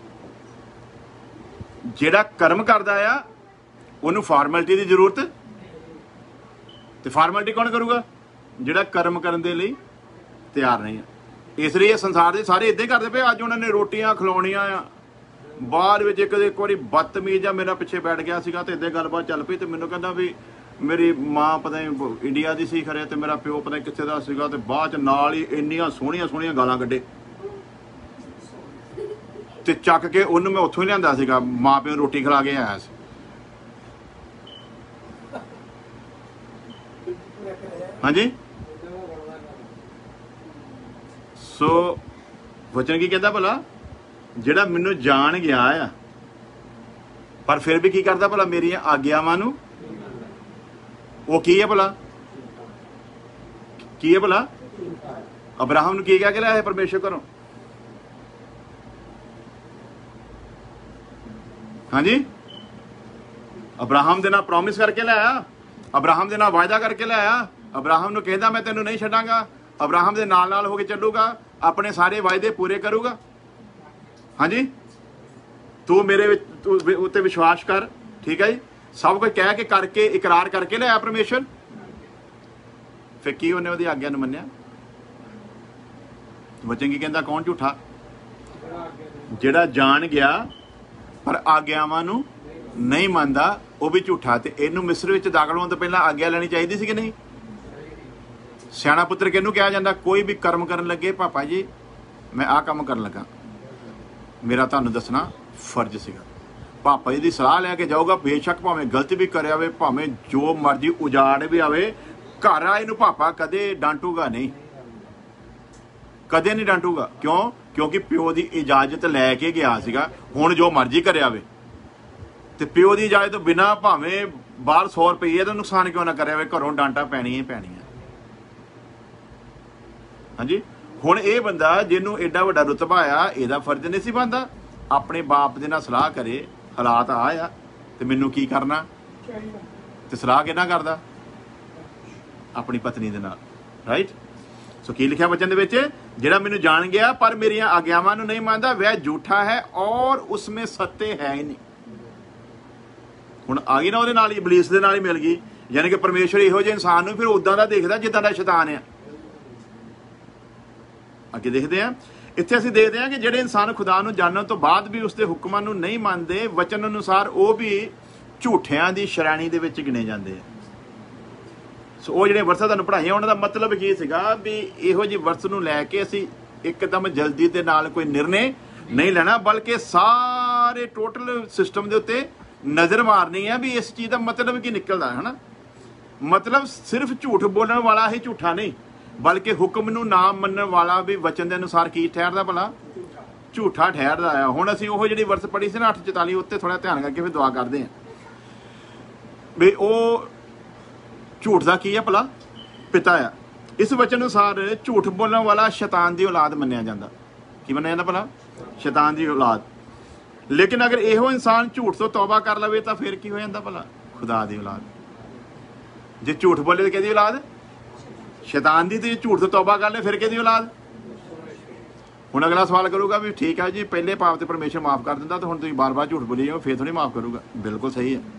जिहड़ा कर्म करदा आ उन्होंने फार्मैलिटी की जरूरत, तो फार्मैलिटी कौन करूगा? जिहड़ा कर्म करने के लिए तैयार नहीं है। इसलिए संसार के सारे इदां ही करते पे। अज उन्होंने रोटियां खिलाउणियां आ, बाद विच एक एक बारी बदतमीज आ मेरा पिछे बैठ गया सीगा, तो इदां गलबात चल पई। तो मैनूं कहंदा भी मेरी माँ पता नहीं इंडिया की सी खरे, तो मेरा प्यो पता नहीं कित्थे दा सीगा, तो बाद च नाल ही इन्नियां सोहणियां सोहणियां गालां कड्ढे ते चक के उन्होंने मैं उत्थों ही लिआंदा सीगा, माँ प्यो रोटी खिला के आया सी। हाँ जी, सो वचन की कहता भला, जिहड़ा मैनूं जान गया आ पर फिर भी की करदा भला मेरी आग्यावां नूं, वो की है भला, की है भला। अब्राहम नूं की कह के लिया है परमेश्वर घरों? हाँ जी, अब्राहम दे नाल प्रॉमिस करके लाया, अब्राहम दे नाल वायदा करके लाया, अब्राहम नूं कहंदा मैं तैनूं नहीं छड्डांगा, अब्राहम दे नाल नाल होके चलूगा, अपने सारे वायदे पूरे करूगा। हाँ जी, तू मेरे तू उत्ते विश्वास कर, ठीक है जी। सब कुछ कह के करके इकरार करके लिया परमेश्वर, फिर की उन्हें उसकी आज्ञा नूं मन्निया। वचन की कहंदा कौन झूठा? जिहड़ा जान गया पर आग्यावां नूं नहीं मानदा, वो भी झूठा। ते इहनूं मिस्र विच दाखल होण तो पहला आग्या लैनी चाहिदी सी कि नहीं? सियाणा पुत्र किहनूं कहा जांदा? कोई भी कर्म करन लगे, पापा जी मैं आ काम करन लगा, मेरा तुहानूं दसना फर्ज सीगा। पापा जी की सलाह लैके जाऊगा, बेशक भावें गलत भी करे आवे, भावें जो मर्जी उजाड़ भी आवे, घर आए नूं पापा कदे डांटूगा नहीं, कदे नहीं डांटूगा। क्यों? क्योंकि प्यो की इजाजत लैके गया सीगा। हुण जो मर्जी करे आवे, ते प्यो की इजाजत तो बिना भावें बाहर सौ रुपये का नुकसान क्यों ना करे, घरों डांटा पैनी ही पैनी। हाँ जी, हुण ये बंदा जिन्हों एडा वड्डा रुतबा आया, यदा फर्ज नहीं सी बनता अपने बाप दे नाल सलाह करे, हालात आया तो मैनू की करना, तो सलाह किहना करदा, अपनी पत्नी दे नाल, राइट। सो की लिखिया वचन दे विच, जिहड़ा मैनू जान गया पर मेरियां आग्यावां नूं नहीं मानदा वह झूठा है और उसमें सत्य है ही नहीं। हुण आ गई ना, उहदे नाल ही इबलीस दे नाल ही मिल गई, यानी कि परमेश्वर इहो जिहे इंसान नूं फिर उदां दा देखदा जिद्दां दा शैतान है। अगे देखते हैं, इत्थे असीं देखते हैं कि जिहड़े इंसान खुदा नूं जानन तो बाद भी उसके हुक्मां नूं नहीं मानते, वचन अनुसार वो भी झूठियां दी श्रेणी दे विच गिने जांदे हैं। सो वो जिहड़े वर्सां तुहानूं पढ़ाईआं उहनां दा मतलब की सीगा भी इहो जी वर्स नूं लैके असीं एकदम जल्दी दे नाल कोई निर्णय नहीं लेना, बल्कि सारे टोटल सिस्टम दे उत्ते नज़र मारनी है भी इस चीज़ का मतलब की निकलदा है ना। मतलब सिर्फ झूठ बोलण वाला ही झूठा नहीं, बल्कि हुक्म नूं ना मनण वाला भी वचन के अनुसार की ठहरदा, भला झूठा ठहरदा है। हुण असीं ओह जिहड़ी वर्स पढ़ी सी ना अठ चौताली, उत्ते थोड़ा ध्यान करके फिर दुआ करदे हैं भी वो झूठ का की है, भला पिता है। इस वचन अनुसार झूठ बोलण वाला शैतान की औलाद मन्निया जाता। की मन्निया जाता भला? शैतान की औलाद। लेकिन अगर इहो इंसान झूठ तो तौबा कर लवे तो फिर की हो जाता भला? खुदा की औलाद। जे झूठ बोले तो किहदी औलाद? शैतान की। तो झूठ तो तौबा कर ले फिर किहदी औलाद? हुण अगला सवाल करूगा भी ठीक है जी, पहले पाप तो परमेश्वर माफ़ कर दिंदा, तो हुण तुसीं बार बार झूठ बोली जाओ फिर थोड़ी माफ़ करूगा। बिल्कुल सही है,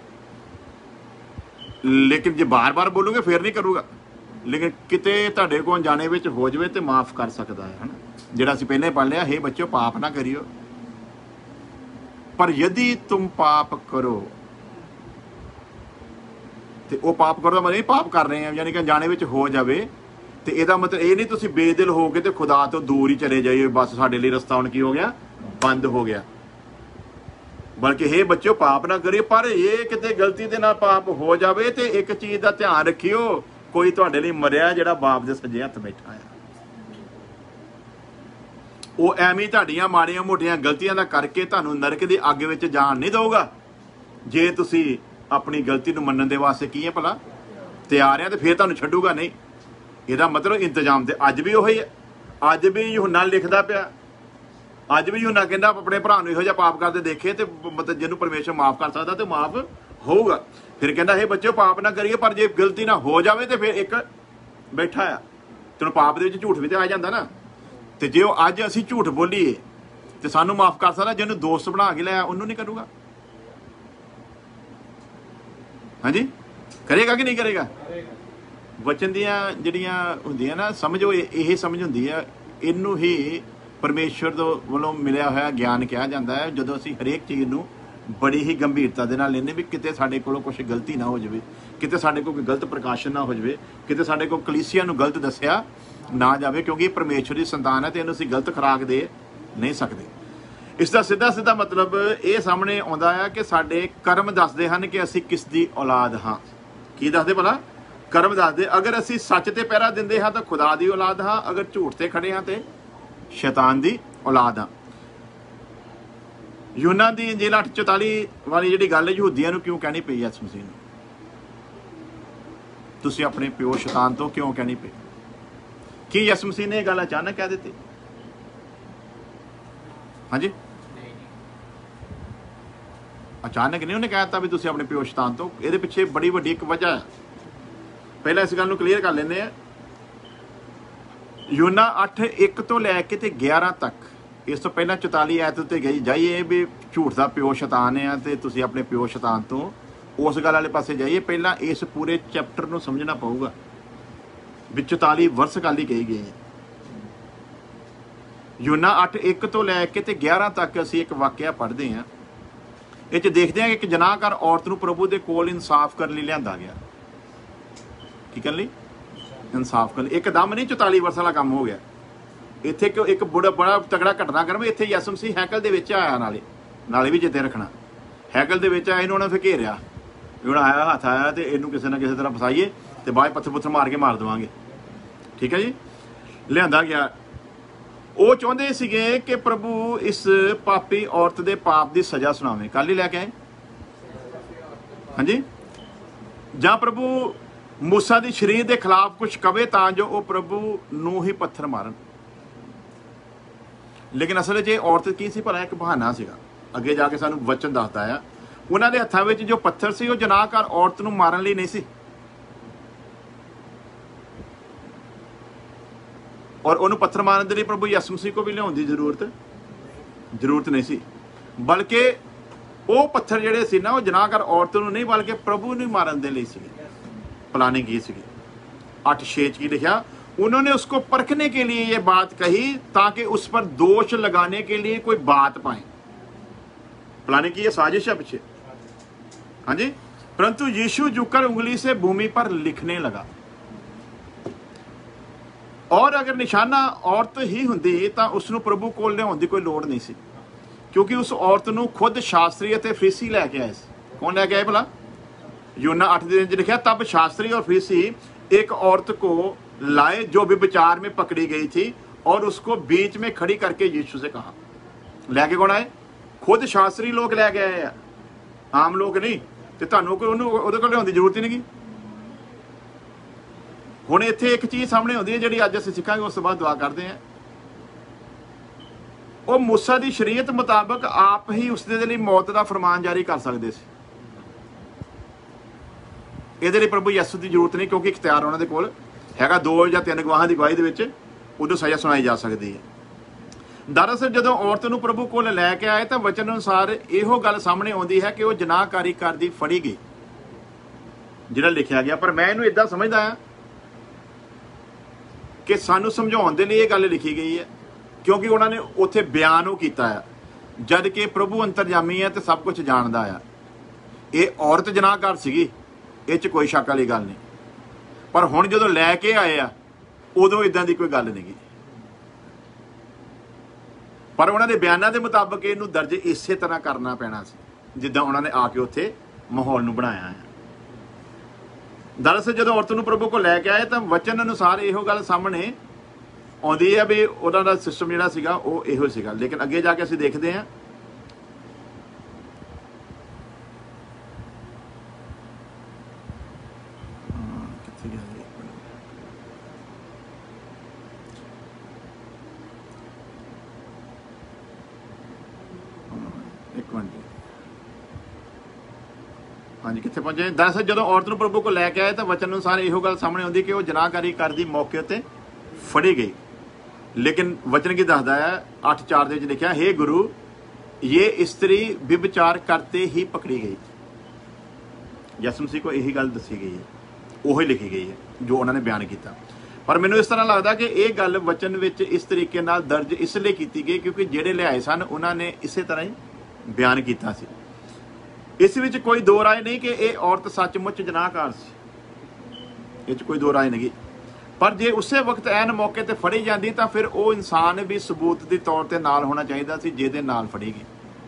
लेकिन जे बार बार बोलोगे फिर नहीं करूगा। लेकिन किते तुहाडे कोल जाने विच हो जाए तो माफ़ कर सकता है, है ना। जिहड़ा असीं पहले पढ़ लिया, हे बच्चों पाप ना करियो, पर यदि तुम पाप करो तो वह पाप करो मतलब नहीं पाप कर रहे हैं, यानी कि जाने विच हो जाए तो यदा मतलब ये नहीं तुसीं बेदिल हो गए तो खुदा तो दूर ही चले जाइए, बस साडे लिए रस्ता हुण की हो गया, बंद हो गया। बल्कि हे बच्चों पाप ना करिए, पर ये किते गलती दे नाल पाप हो जाए तो एक चीज़ का ध्यान रखियो, कोई तुहाडे लिए मरिया जिहड़ा बाप दे सज्जे हत्थ बैठा है, वो एवं तुहाडियां माड़ियां मोटियां गलतियां दा करके तुहानूं नरक दी अग विच जाण नहीं देऊगा। जे तुसीं अपनी गलती नूं मनण दे वास्ते की है भला तैयार है, तो फिर तुहानूं छड्डूगा नहीं। ਇਹਦਾ मतलब इंतजाम तो अज भी ਉਹੀ है। अज भी यूहन्ना लिखदा पिया, अज भी यूहन्ना कहंदा अपने भरा नूं इहो जिहा पाप करदे देखे तो मतलब जिन्हों परमेश्वर माफ़ कर सकदा तो माफ़ होऊगा। फिर कहंदा हे बच्चों पाप ना करिए, पर जे गलती ना हो जाए तो फिर एक बैठा आ तैनूं पाप दे विच झूठ भी तो आ जांदा ना। तो जे अज असीं झूठ बोलीए तो सानूं माफ़ कर सकदा, जिन्होंने दोस्त बना के लिया उन्होंने नहीं करूगा। हाँ जी, करेगा कि नहीं करेगा? वचन दियां जिहड़ियां हुंदियां ना समझो, यही समझ हुंदी है, इनू ही परमेश्वर तो वालों मिलिया होया ज्ञान कहा जाता है। जदों असीं हरेक चीज़ नूं बड़ी ही गंभीरता दे नाल लैंदे भी किते साडे कोलों कुछ गलती ना हो जाए, किते साडे कोल कोई गलत प्रकाशन ना हो जाए, किते साडे कोल कलीसिया नूं गलत दस्सिया ना जाए, क्योंकि परमेश्वर की संतान है तो इहनूं असीं गलत खुराक दे नहीं सकते। इसका सीधा सीधा मतलब ये सामने आउंदा है कि साडे कर्म दसदे हन कि असीं किस दी औलाद हाँ। की दसदे भला? कर्म दसदे। अगर असीं सच ते पहरा दिंदे हाँ तो खुदा दी औलाद हाँ, अगर झूठ ते खड़े हाँ तो शैतान दी औलाद हाँ। यूहन्ना दी इंजील अठ चौताली वाली जिहड़ी गल यहूदियां नूं क्यों कहनी पई यसू मसीह नूं? तुसीं अपने प्यो शैतान तो क्यों कहनी पई? कि यसू मसीह ने यह गल अचानक कह दी? हाँ जी, अचानक नहीं उन्हें कहता भी तुसीं अपने प्यो शैतान तो। ये पिछे बड़ी वड्डी एक वजह है। पहले इस गल क्लीयर कर लेंगे हैं। यूहन्ना अठ एक तो लैके ते ग्यारह तक, इस तो पहला चौताली ऐत उत्ते गई जाइए भी झूठ का प्यो शैतान है तो तुसीं अपने प्यो शैतान तो, उस गल वाले पासे जाइए। पहला इस पूरे चैप्टर को समझना पऊगा भी चौताली वर्ष गल ही कही गई है। यूहन्ना अठ एक तो लैके ते ग्यारह तक असीं एक वाकया पढ़ते हैं। ये देखते हैं कि एक जनाकार औरत नूं प्रभु के कोल इंसाफ करने लिया गया। की करने लई? इंसाफ करने। एकदम नहीं चौताली वर्ष वाला काम हो गया। इत्थे एक बड़ा बड़ा तगड़ा घटनाक्रम, इत्थे यसू मसीह हैकल दे विच आया, नाले नाले भी चेते रखना, हैकल दे विच आया, इन्होंने फिर घेरिया, इन्होंने आया हथ आया तो इनू किसी ना किसी तरह फसाइए तो बाद पत्थर पुत्थर मार के मार देवांगे। ठीक है जी, लिया गया। वो चाहते सीगे कि प्रभु इस पापी औरत के पाप की सज़ा सुनावे। कल ही लैके आए। हाँ जी, ਜਾਂ ਪ੍ਰਭੂ मूसा ਦੀ ਸ਼ਰੀਰ ਦੇ ਖਿਲਾਫ ਕੁਝ ਕਵੇ ਤਾਂ ਜੋ ਉਹ ਪ੍ਰਭੂ ਨੂੰ ਹੀ ਪੱਥਰ ਮਾਰਨ। ਲੇਕਿਨ ਅਸਲ 'ਚ ਇਹ ਔਰਤ ਕੀ ਸੀ? ਭਲਾ ਇੱਕ ਬਹਾਨਾ ਸੀਗਾ। ਅੱਗੇ ਜਾ ਕੇ ਸਾਨੂੰ ਵਚਨ ਦੱਸਦਾ ਆ ਉਹਨਾਂ ਦੇ ਹੱਥਾਂ ਵਿੱਚ ਜੋ ਪੱਥਰ ਸੀ ਉਹ ਜਨਾਹਕਾਰ ਔਰਤ ਨੂੰ ਮਾਰਨ ਲਈ ਨਹੀਂ ਸੀ, ਔਰ ਉਹਨੂੰ ਪੱਥਰ ਮਾਰਨ ਦੇ ਲਈ ਪ੍ਰਭੂ ਯਿਸੂ ਮਸੀਹ ਕੋ ਵੀ ਲਿਆਉਣ ਦੀ ਜ਼ਰੂਰਤ ਜ਼ਰੂਰਤ ਨਹੀਂ ਸੀ, ਬਲਕਿ ਉਹ ਪੱਥਰ ਜਿਹੜੇ ਸੀ ਨਾ ਉਹ ਜਨਾਹਕਾਰ ਔਰਤ ਨੂੰ ਨਹੀਂ ਬਲਕਿ ਪ੍ਰਭੂ ਨੂੰ ਮਾਰਨ ਦੇ ਲਈ ਸੀਗੇ। प्लानिंग की सी। आठ छः की लिखा, उन्होंने उसको परखने के लिए ये बात कही ताकि उस पर दोष लगाने के लिए कोई बात पाए। प्लानिंग की ये साजिश है पीछे, हाँ जी। परंतु यीशु झुककर उंगली से भूमि पर लिखने लगा। और अगर निशाना औरत ही हुंदी तां उसनूं प्रभु कोल लिआउण दी कोई लोड़ नहीं सी, क्योंकि उस औरत नूं खुद शास्त्री अते फरीसी लैके आए सी। कौन लैके आए भला? यूहन्ना आठ दिन लिखा, तब शास्त्री और फरीसी एक औरत को लाए जो व्यभिचार में पकड़ी गई थी और उसको बीच में खड़ी करके यीशु से कहा। लैके कौन आए? खुद शास्त्री लोग लैके आए, आम लोग नहीं। तो तुहानूं कोई उहनूं उहदे कोल लिआउण दी जरूरत ही नहीं। हुण इत्थे एक चीज़ सामने आउंदी है जिहड़ी अज असीं सिखांगे, उस तो बाद दुआ करते हैं। वो मूसा दी शरीयत मुताबक आप ही उसदे लई मौत दा फरमान जारी कर सकदे सी। ਇਹਦੇ ਲਈ ਪ੍ਰਭੂ ਯਿਸੂ ਦੀ ਜ਼ਰੂਰਤ ਨਹੀਂ, ਕਿਉਂਕਿ ਇਖਤਿਆਰ ਉਹਨਾਂ ਦੇ ਕੋਲ ਹੈਗਾ। ਦੋ ਜਾਂ ਤਿੰਨ ਗਵਾਹਾਂ ਦੀ ਗਵਾਹੀ ਦੇ ਵਿੱਚ ਉਦੋਂ ਸਜ਼ਾ ਸੁਣਾਈ ਜਾ ਸਕਦੀ ਹੈ। ਦਰਅਸਲ ਜਦੋਂ ਔਰਤ ਨੂੰ ਪ੍ਰਭੂ ਕੋਲ ਲੈ ਕੇ ਆਏ ਤਾਂ ਵਚਨ ਅਨੁਸਾਰ ਇਹੋ ਗੱਲ ਸਾਹਮਣੇ ਆਉਂਦੀ ਹੈ ਕਿ ਉਹ ਜਨਾਹਕਾਰੀ ਕਰਦੀ ਫੜੀ ਗਈ, ਜਿਹੜਾ ਲਿਖਿਆ ਗਿਆ। ਪਰ ਮੈਂ ਇਹਨੂੰ ਇਦਾਂ ਸਮਝਦਾ ਹਾਂ ਕਿ ਸਾਨੂੰ ਸਮਝਾਉਣ ਦੇ ਲਈ ਇਹ ਗੱਲ ਲਿਖੀ ਗਈ ਹੈ, ਕਿਉਂਕਿ ਉਹਨਾਂ ਨੇ ਉੱਥੇ ਬਿਆਨ ਉਹ ਕੀਤਾ ਆ, ਜਦ ਕਿ ਪ੍ਰਭੂ ਅੰਤਰਜਾਮੀ ਹੈ ਤੇ ਸਭ ਕੁਝ ਜਾਣਦਾ ਆ। ਇਹ ਔਰਤ ਜਨਾਹਕਾਰ ਸੀਗੀ, ਇਹ 'ਚ ਕੋਈ ਸ਼ੱਕ ਵਾਲੀ ਗੱਲ ਨਹੀਂ। ਪਰ ਹੁਣ ਜਦੋਂ ਲੈ ਕੇ ਆਏ ਆ ਉਦੋਂ ਇਦਾਂ ਦੀ ਕੋਈ ਗੱਲ ਨਹੀਂ ਗੀ। ਪਰ ਉਹਨਾਂ ਦੇ ਬਿਆਨਾਂ ਦੇ ਮੁਤਾਬਕ ਇਹਨੂੰ ਦਰਜ ਇਸੇ ਤਰ੍ਹਾਂ ਕਰਨਾ ਪੈਣਾ ਸੀ ਜਿੱਦਾਂ ਉਹਨਾਂ ਨੇ ਆ ਕੇ ਉੱਥੇ ਮਾਹੌਲ ਨੂੰ ਬਣਾਇਆ ਹੈ। ਦਰਅਸਲ ਜਦੋਂ ਔਰਤ ਨੂੰ ਪ੍ਰਭੂ ਕੋਲ ਲੈ ਕੇ ਆਏ ਤਾਂ ਵਚਨ ਅਨੁਸਾਰ ਇਹੋ ਗੱਲ ਸਾਹਮਣੇ ਆਉਂਦੀ ਹੈ ਵੀ ਉਹਨਾਂ ਦਾ ਸਿਸਟਮ ਜਿਹੜਾ ਸੀਗਾ ਉਹ ਇਹੋ ਸੀਗਾ। ਲੇਕਿਨ ਅੱਗੇ ਜਾ ਕੇ ਅਸੀਂ ਦੇਖਦੇ ਹਾਂ हाँ जी कितने पहुंचे। दरअसल जो औरत को प्रभु को लैके आए तो वचन अनुसार यो गल सामने आती कि वह जनाहकारी करती मौके उत्ते फड़ी गई। लेकिन वचन की दसदा है अठ चार दे विच लिखिया, हे गुरु ये स्त्री व्यभिचार करते ही पकड़ी गई। यसु मसीह को यही गल दसी गई है, वही लिखी गई है जो उन्होंने बयान किया। पर मैनूं इस तरह लगता कि यह गल वचन विच इस तरीके नाल दर्ज इसलिए की गई क्योंकि जिहड़े लिआए सन उन्होंने इस तरह ही बयान किया सी। इस विच कोई दो राय नहीं कि यह औरत सचमुच जनाहकार सी, इस कोई दो राय नहीं। पर जे उस वक्त ऐन मौके ते फड़ी जाती तो फिर वो इंसान भी सबूत के तौर पर नाल होना चाहिए सी जिहदे नाल फड़ी गई।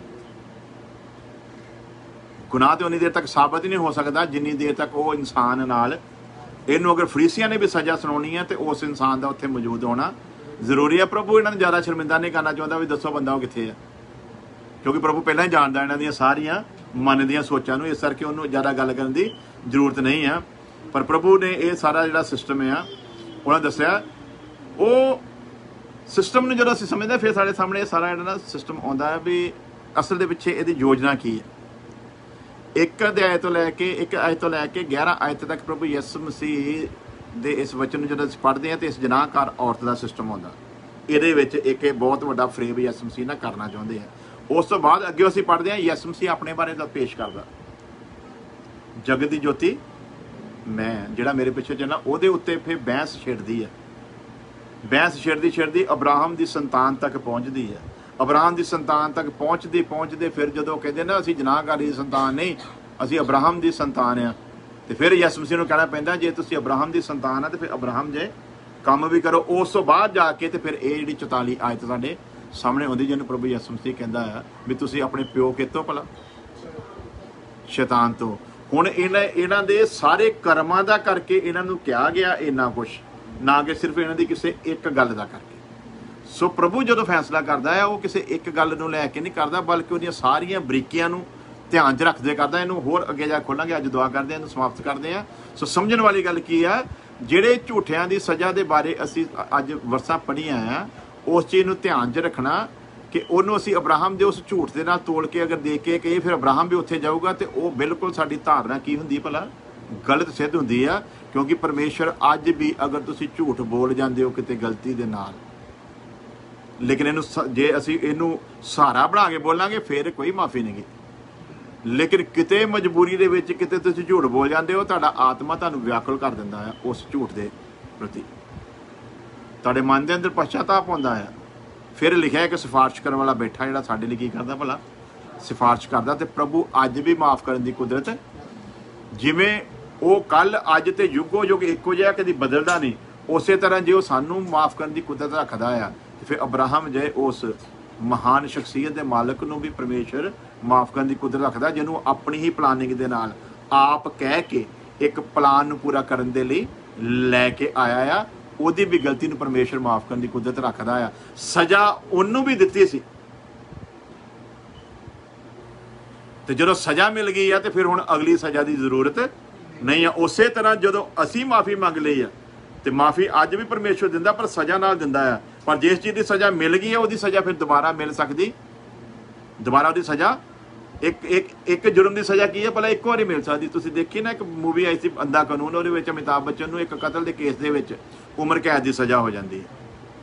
गुनाह तो उन्नी देर तक साबित ही नहीं हो सकता जिन्नी देर तक वो इंसान नाल इनू अगर फरीसियां ने भी सज़ा सुनानी है तो उस इंसान का उत्थे मौजूद होना जरूरी है। प्रभु इन्होंने ज़्यादा शर्मिंदा नहीं करना चाहता भी दसो बंदा वो कित्थे है, क्योंकि प्रभु पहला ही जानता इन्हां दी सारियां मन दियां सोचां नूं, इस करके उन्होंने ज़्यादा गल करन दी जरूरत नहीं है। पर प्रभु ने यह सारा जिहड़ा सिस्टम है उन्होंने दस्सिया वो सिस्टम नूं जदों असीं समझदे फिर साडे सामने ये सारा जिहड़ा सिस्टम आउंदा है भी असल दे पिछे इहदी योजना की है। एक अध्याय तो लैके एक आयत तो लैके ग्यारह आयत तक प्रभु यसु मसीह दे इस वचन नूं जदों पढ़ते हैं तो इस जनाहकार औरत का सिस्टम आउंदा, इहदे विच एक बहुत वड्डा फ्रेम यसु मसीह ना करना चाहुंदे हैं। उस तो बाद अगे असीं पढ़ते हैं यसु मसीह अपने बारे दा पेश करदा, जगत दी ज्योति मैं जिहड़ा मेरे पिछे चलना उहदे उत्ते फिर बहस छिड़दी है। बहस छिड़दी छिड़दी अब्राहम दी संतान तक पहुँचती है। अब्राहम की संतान तक पहुँचते पहुँचते फिर जो कहते ना असी जनाहकारी संतान नहीं असी अब्राहम की संतान आ, तो फिर यसु मसीह नूं कहना पैंदा जे तुसीं अब्राहम की संतान है तो फिर अब्राहम जे काम भी करो। उस तो बाद जाके तो फिर ये जी चौताली आयत साडे सामने आउंदी जिन्होंने प्रभु यसु मसीह कहता है भी तुसीं अपने प्यो कितों भला शैतान तो। हुण इन्हां इन्हां दे सारे कर्मां दा करके इन्हां नूं कहा गया इन्ना कुछ, ना कि सिर्फ इन्हां दी किसी एक गल दा करके। सो प्रभु जो फैसला करता है वो किसी एक गल नूं लैके नहीं करता बल्कि उहदियां सारियां बरीकियां नूं ਧਿਆਨ 'ਚ ਰੱਖਦੇ ਕਰਦਾ। ਇਹਨੂੰ ਹੋਰ ਅੱਗੇ ਜਾ ਖੋਲਾਂਗੇ, ਅੱਜ ਦੁਆ ਕਰਦੇ ਹਾਂ, ਇਹਨੂੰ ਸਮਾਪਤ ਕਰਦੇ ਹਾਂ। ਸੋ ਸਮਝਣ ਵਾਲੀ ਗੱਲ ਕੀ ਆ, ਜਿਹੜੇ ਝੂਠਿਆਂ ਦੀ ਸਜ਼ਾ ਦੇ ਬਾਰੇ ਅਸੀਂ ਅੱਜ ਵਰਸਾਂ ਪੜ੍ਹੀਆਂ ਆ, ਉਸ ਚੀਜ਼ ਨੂੰ ਧਿਆਨ 'ਚ ਰੱਖਣਾ ਕਿ ਉਹਨੂੰ ਅਸੀਂ ਅਬਰਾਹਮ ਦੇ ਉਸ ਝੂਠ ਦੇ ਨਾਲ ਤੋਲ ਕੇ ਅਗਰ ਦੇਖ ਕੇ ਕਹੀਏ ਫਿਰ ਅਬਰਾਹਮ ਵੀ ਉੱਥੇ ਜਾਊਗਾ, ਤੇ ਉਹ ਬਿਲਕੁਲ ਸਾਡੀ ਧਾਰਨਾ ਕੀ ਹੁੰਦੀ ਭਲਾ, ਗਲਤ ਸਿੱਧ ਹੁੰਦੀ ਆ। ਕਿਉਂਕਿ ਪਰਮੇਸ਼ਰ ਅੱਜ ਵੀ ਅਗਰ ਤੁਸੀਂ ਝੂਠ ਬੋਲ ਜਾਂਦੇ ਹੋ ਕਿਤੇ ਗਲਤੀ ਦੇ ਨਾਲ, ਲੇਕਿਨ ਇਹਨੂੰ ਜੇ ਅਸੀਂ ਇਹਨੂੰ ਸਹਾਰਾ ਬਣਾ ਕੇ ਬੋਲਾਂਗੇ ਫਿਰ ਕੋਈ ਮਾਫੀ ਨਹੀਂ ਗੀ। ਲੇਕਿਨ ਕਿਤੇ ਮਜਬੂਰੀ ਦੇ ਵਿੱਚ ਕਿਤੇ ਤੁਸੀਂ ਝੂਠ ਬੋਲ ਜਾਂਦੇ ਹੋ, ਤੁਹਾਡਾ ਆਤਮਾ ਤੁਹਾਨੂੰ ਵਿਆਕੁਲ ਕਰ ਦਿੰਦਾ ਆ ਉਸ ਝੂਠ ਦੇ ਪ੍ਰਤੀ, ਤੁਹਾਡੇ ਮਨ ਦੇ ਅੰਦਰ ਪਛਤਾਪ ਆਉਂਦਾ ਆ। ਫਿਰ ਲਿਖਿਆ ਕਿ ਸਿਫਾਰਿਸ਼ ਕਰਨ ਵਾਲਾ ਬੈਠਾ, ਜਿਹੜਾ ਸਾਡੇ ਲਈ ਕੀ ਕਰਦਾ ਭਲਾ, ਸਿਫਾਰਿਸ਼ ਕਰਦਾ। ਤੇ ਪ੍ਰਭੂ ਅੱਜ ਵੀ ਮਾਫ ਕਰਨ ਦੀ ਕੁਦਰਤ, ਜਿਵੇਂ ਉਹ ਕੱਲ ਅੱਜ ਤੇ ਯੁੱਗੋ ਯੁੱਗ ਇੱਕੋ ਜਿਹਾ ਕਦੀ ਬਦਲਦਾ ਨਹੀਂ, ਉਸੇ ਤਰ੍ਹਾਂ ਜੇ ਉਹ ਸਾਨੂੰ ਮਾਫ ਕਰਨ ਦੀ ਕੁਦਰਤ ਰੱਖਦਾ ਆ, ਤੇ ਫਿਰ ਅਬਰਾਹਮ ਜੇ ਉਸ ਮਹਾਨ ਸ਼ਖਸੀਅਤ ਦੇ ਮਾਲਕ ਨੂੰ ਵੀ ਪਰਮੇਸ਼ਰ ਮਾਫ ਕਰਨ ਦੀ ਕੁਦਰਤ ਰੱਖਦਾ, ਜਿਹਨੂੰ ਆਪਣੀ ਹੀ ਪਲਾਨਿੰਗ ਦੇ ਨਾਲ ਆਪ ਕਹਿ ਕੇ ਇੱਕ ਪਲਾਨ ਨੂੰ ਪੂਰਾ ਕਰਨ ਦੇ ਲਈ ਲੈ ਕੇ ਆਇਆ ਆ। ਉਹਦੀ ਵੀ ਗਲਤੀ ਨੂੰ ਪਰਮੇਸ਼ਰ ਮਾਫ ਕਰਨ ਦੀ ਕੁਦਰਤ ਰੱਖਦਾ ਆ। ਸਜ਼ਾ ਉਹਨੂੰ ਵੀ ਦਿੱਤੀ ਸੀ, ਤੇ ਜਦੋਂ ਸਜ਼ਾ ਮਿਲ ਗਈ ਆ ਤੇ ਫਿਰ ਹੁਣ ਅਗਲੀ ਸਜ਼ਾ ਦੀ ਜ਼ਰੂਰਤ ਨਹੀਂ ਆ। ਉਸੇ ਤਰ੍ਹਾਂ ਜਦੋਂ ਅਸੀਂ ਮਾਫੀ ਮੰਗ ਲਈ ਆ, ਤੇ ਮਾਫੀ ਅੱਜ ਵੀ ਪਰਮੇਸ਼ਰ ਦਿੰਦਾ, ਪਰ ਸਜ਼ਾ ਨਾਲ ਦਿੰਦਾ ਆ। ਪਰ ਜਿਸ ਚੀਜ਼ ਦੀ ਸਜ਼ਾ ਮਿਲ ਗਈ ਆ, ਉਹਦੀ ਸਜ਼ਾ ਫਿਰ ਦੁਬਾਰਾ ਮਿਲ ਸਕਦੀ, ਦੁਬਾਰਾ ਉਹਦੀ ਸਜ਼ਾ ਇੱਕ ਇੱਕ ਇੱਕ ਜੁਰਮ ਦੀ ਸਜ਼ਾ ਕੀ ਹੈ ਭਲਾ, ਇੱਕ ਵਾਰੀ ਮਿਲ ਸਕਦੀ। ਤੁਸੀਂ ਦੇਖੀ ਨਾ ਇੱਕ ਮੂਵੀ ਆਈ ਸੀ ਅੰਧਾ ਕਾਨੂੰਨ, ਉਹਦੇ ਵਿੱਚ ਅਮਿਤਾਭ ਬੱਚਨ ਨੂੰ ਇੱਕ ਕਤਲ ਦੇ ਕੇਸ ਦੇ ਵਿੱਚ ਉਮਰ ਕੈਦ ਦੀ ਸਜ਼ਾ ਹੋ ਜਾਂਦੀ ਹੈ।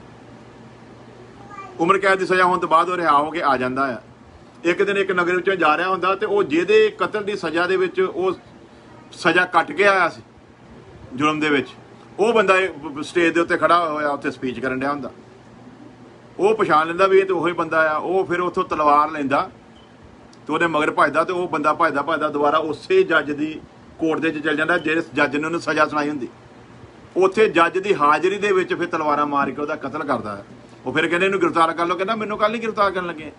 ਉਮਰ ਕੈਦ ਦੀ ਸਜ਼ਾ ਹੋਣ ਤੋਂ ਬਾਅਦ ਉਹ ਰਿਹਾ ਹੋ ਕੇ ਆ ਜਾਂਦਾ ਆ। ਇੱਕ ਦਿਨ ਇੱਕ ਨਗਰ ਵਿੱਚੋਂ ਜਾ ਰਿਹਾ ਹੁੰਦਾ, ਤੇ ਉਹ ਜਿਹਦੇ ਕਤਲ ਦੀ ਸਜ਼ਾ ਦੇ ਵਿੱਚ ਉਹ ਸਜ਼ਾ ਕੱਟ ਕੇ ਆਇਆ ਸੀ ਜੁਰਮ ਦੇ ਵਿੱਚ, ਉਹ ਬੰਦਾ ਸਟੇਜ ਦੇ ਉੱਤੇ ਖੜਾ ਹੋਇਆ ਉੱਥੇ ਸਪੀਚ ਕਰਨ ਡਿਆ ਹੁੰਦਾ। ਉਹ ਪਛਾਣ ਲੈਂਦਾ ਵੀ ਇਹ ਤੇ ਉਹੀ ਬੰਦਾ ਆ। ਉਹ ਫਿਰ ਉੱਥੋਂ ਤਲਵਾਰ ਲੈਂਦਾ ਤੇ ਉਹਦੇ ਮਗਰ ਭੱਜਦਾ, ਤੇ ਉਹ ਬੰਦਾ ਭੱਜਦਾ ਭੱਜਦਾ ਦੁਬਾਰਾ ਉਸੇ ਜੱਜ ਦੀ ਕੋਰਟ ਦੇ ਵਿੱਚ ਚੱਲ ਜਾਂਦਾ ਜਿਹੜੇ ਜੱਜ ਨੇ ਉਹਨੂੰ ਸਜ਼ਾ ਸੁਣਾਈ ਹੁੰਦੀ। ਉੱਥੇ ਜੱਜ ਦੀ ਹਾਜ਼ਰੀ ਦੇ ਵਿੱਚ ਫਿਰ ਤਲਵਾਰਾਂ ਮਾਰ ਕੇ ਉਹਦਾ ਕਤਲ ਕਰਦਾ ਹੈ। ਉਹ ਫਿਰ ਕਹਿੰਦੇ ਇਹਨੂੰ ਗ੍ਰਿਫਤਾਰ ਕਰ ਲਓ, ਕਹਿੰਦਾ ਮੈਨੂੰ ਕੱਲ ਨਹੀਂ ਗ੍ਰਿਫਤਾਰ ਕਰਨ ਲੱਗੇ।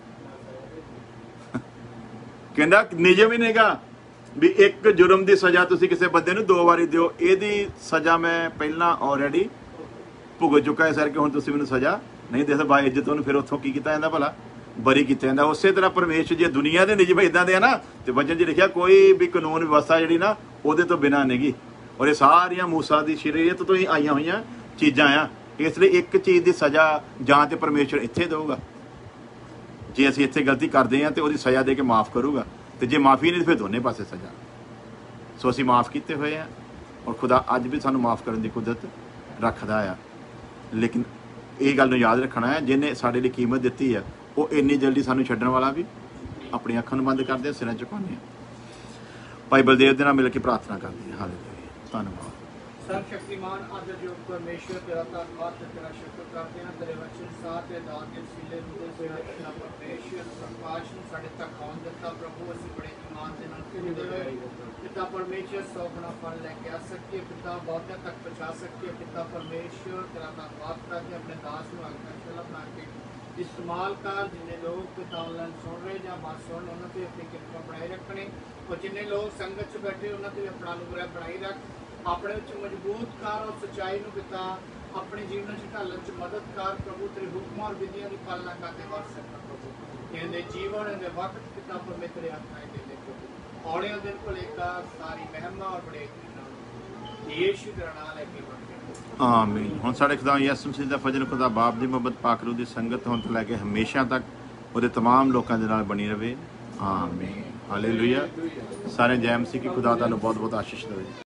ਕਹਿੰਦਾ ਨਿਯਮ ਹੀ ਨਹੀਂਗਾ ਵੀ ਇੱਕ ਜੁਰਮ ਦੀ ਸਜ਼ਾ ਤੁਸੀਂ ਕਿਸੇ ਬੰਦੇ ਨੂੰ ਦੋ ਵਾਰੀ ਦਿਓ, ਇਹਦੀ ਸਜ਼ਾ ਮੈਂ ਪਹਿਲਾਂ ਆਲਰੇਡੀ ਭੁਗਤ ਚੁੱਕਾ ਇਸ ਕਰਕੇ ਹੁਣ ਤੁਸੀਂ ਮੈਨੂੰ ਸਜ਼ਾ ਨਹੀਂ ਦੇ ਸਕਦੇ। ਬਾਈ ਇੱਜ਼ਤ ਉਹਨੂੰ ਫਿਰ ਉੱਥੋਂ ਕੀ ਕੀਤਾ ਜਾਂਦਾ ਭਲਾ, ਬਰੀ ਕੀਤਾ ਜਾਂਦਾ। ਉਸੇ ਤਰ੍ਹਾਂ ਪਰਮੇਸ਼ਰ ਜੇ ਦੁਨੀਆ ਦੇ ਨਿਯਮ ਇਦਾਂ ਦੇ ਆ ਨਾ, ਤੇ ਵਚਨ 'ਚ ਲਿਖਿਆ ਕੋਈ ਵੀ ਕਾਨੂੰਨ ਵਿਵਸਥਾ ਜਿਹੜੀ ਨਾ ਉਹਦੇ ਤੋਂ ਬਿਨਾਂ ਨਹੀਂਗੀ, ਔਰ ਇਹ ਸਾਰੀਆਂ ਮੂਸਾ ਦੀ ਸ਼ਰੀਅਤ ਤੋਂ ਹੀ ਆਈਆਂ ਹੋਈਆਂ ਚੀਜ਼ਾਂ ਆ। ਇਸ ਲਈ ਇੱਕ ਚੀਜ਼ ਦੀ ਸਜ਼ਾ ਜਾਂ ਤੇ ਪਰਮੇਸ਼ਰ ਇੱਥੇ ਦੇਊਗਾ, ਜੇ ਅਸੀਂ ਇੱਥੇ ਗਲਤੀ ਕਰਦੇ ਹਾਂ ਤੇ ਉਹਦੀ ਸਜ਼ਾ ਦੇ ਕੇ ਮਾਫ ਕਰੂਗਾ, ਤੇ ਜੇ ਮਾਫੀ ਨਹੀਂ ਫਿਰ ਦੋਨੇ ਪਾਸੇ ਸਜ਼ਾ। ਸੋ ਅਸੀਂ ਮਾਫ ਕੀਤੇ ਹੋਏ ਆ, ਔਰ ਖੁਦਾ ਅੱਜ ਵੀ ਸਾਨੂੰ ਮਾਫ ਕਰਨ ਦੀ ਕੁਦਰਤ ਰੱਖਦਾ ਆ। ਲੇਕਿਨ ਇਹ ਗੱਲ ਨੂੰ ਯਾਦ ਰੱਖਣਾ ਹੈ, ਜਿਹਨੇ ਸਾਡੇ ਲਈ ਕੀਮਤ ਦਿੱਤੀ ਆ, ਉਹ ਇੰਨੀ ਜਲਦੀ ਸਾਨੂੰ ਛੱਡਣ ਵਾਲਾ ਵੀ। ਆਪਣੀਆਂ ਅੱਖਾਂ ਨੂੰ ਬੰਦ ਕਰਦੇ ਹਾਂ, ਸਿਰਾਂ ਝੁਕਾਉਂਦੇ ਹਾਂ, ਭਾਈ ਬਲਦੇਵ ਦੇ ਨਾਲ ਮਿਲ ਕੇ ਪ੍ਰਾਰਥਨਾ ਕਰਦੇ ਹਾਂ। ਹਾਲੇਲੂਇਆ, ਧੰਨਵਾਦ। सर्वशक्तिमान आदर जो परमेश्वर तेरा धन्यवाद तेरा शुक्र करते हैं, तेरे वचन साथ ते दान दे सीले रूप से रखना परमेश्वर प्रकाश ਨੂੰ ਸਾਡੇ ਤੱਕ ਆਉਣ ਦਿੱਤਾ। ਪ੍ਰਭੂ ਅਸੀਂ ਬੜੇ ਈਮਾਨ ਦੇ ਨਾਲ ਖਿੜਦੇ ਹੋਏ ਪਿਤਾ परमेश्वर सौ गुना फल लेके आ सके, पिता बहुतों तक पहुँचा सके। पिता परमेश्वर तेरा धन्यवाद करके अपने दास ਨੂੰ आज्ञाशाला बना के इस्तेमाल कर। जिन्हें लोग पिता ऑनलाइन सुन रहे ਜਾਂ ਬਾਤ ਸੁਣ, ਉਹਨਾਂ ਤੇ ਆਪਣੀ ਕਿਰਪਾ ਬਣਾਈ ਰੱਖਣੀ, और जिन्हें लोग संगत 'ਚ ਬੈਠੇ ਉਹਨਾਂ ਤੇ ਆਪਣਾ ਅਨੁਗ੍ਰਹਿ ਬਣਾਈ ਰੱਖ। ਆਪਣੇ ਵਿੱਚ ਮਜ਼ਬੂਤ ਕਰ ਔਰ ਸੱਚਾਈ ਨੂੰ ਪਿਤਾ ਆਪਣੇ ਜੀਵਨ 'ਚ ਢਾਲਣ 'ਚ ਮਦਦ ਕਰ। ਪ੍ਰਭੂ ਤੇਰੇ ਹੁਕਮਾਂ ਔਰ ਵਿਧੀਆਂ ਦੀ ਪਾਲਣਾ ਕਰਦੇ ਵਰ ਸਕਣ। ਪ੍ਰਭੂ ਕਹਿੰਦੇ ਜੀਵਨ ਦੇ ਵਕਤ ਪਿਤਾ ਪਰਮੇਸ਼ਰ ਦੇ ਆਖਾਂ ਦੇ ਦੇ ਪ੍ਰਭੂ ਆਉਣੇ ਦਿਨ ਭੁਲੇਖਾ ਸਾਰੀ ਮਹਿਮਾ ਔਰ ਬੜੇ ਯੀਸ਼ੂ ਦੇ ਨਾਮ ਲੈ ਕੇ ਮੰਗਦੇ ਆਮੀਨ। ਹੁਣ ਸਾਡੇ ਖੁਦਾ ਯਿਸੂ ਮਸੀਹ ਦਾ ਫਜ਼ਲ, ਖੁਦਾ ਬਾਪ ਦੀ ਮੁਹੱਬਤ, ਪਾਕ ਰੂਹ ਦੀ ਸੰਗਤ ਹੁਣ ਤੋਂ ਲੈ ਕੇ ਹਮੇਸ਼ਾ ਤੱਕ ਉਹਦੇ तमाम ਲੋਕਾਂ ਦੇ ਨਾਲ ਬਣੀ ਰਵੇ। ਆਮੀਨ, ਹਾਲੇਲੂਇਆ। ਸਾਰੇ ਜੈ ਮਸੀਹ ਕੀ ਖੁਦਾ ਤੁਹਾਨੂੰ ਬਹੁਤ ਬਹੁਤ ਆਸ਼ੀਸ਼ ਦੇਵੇ।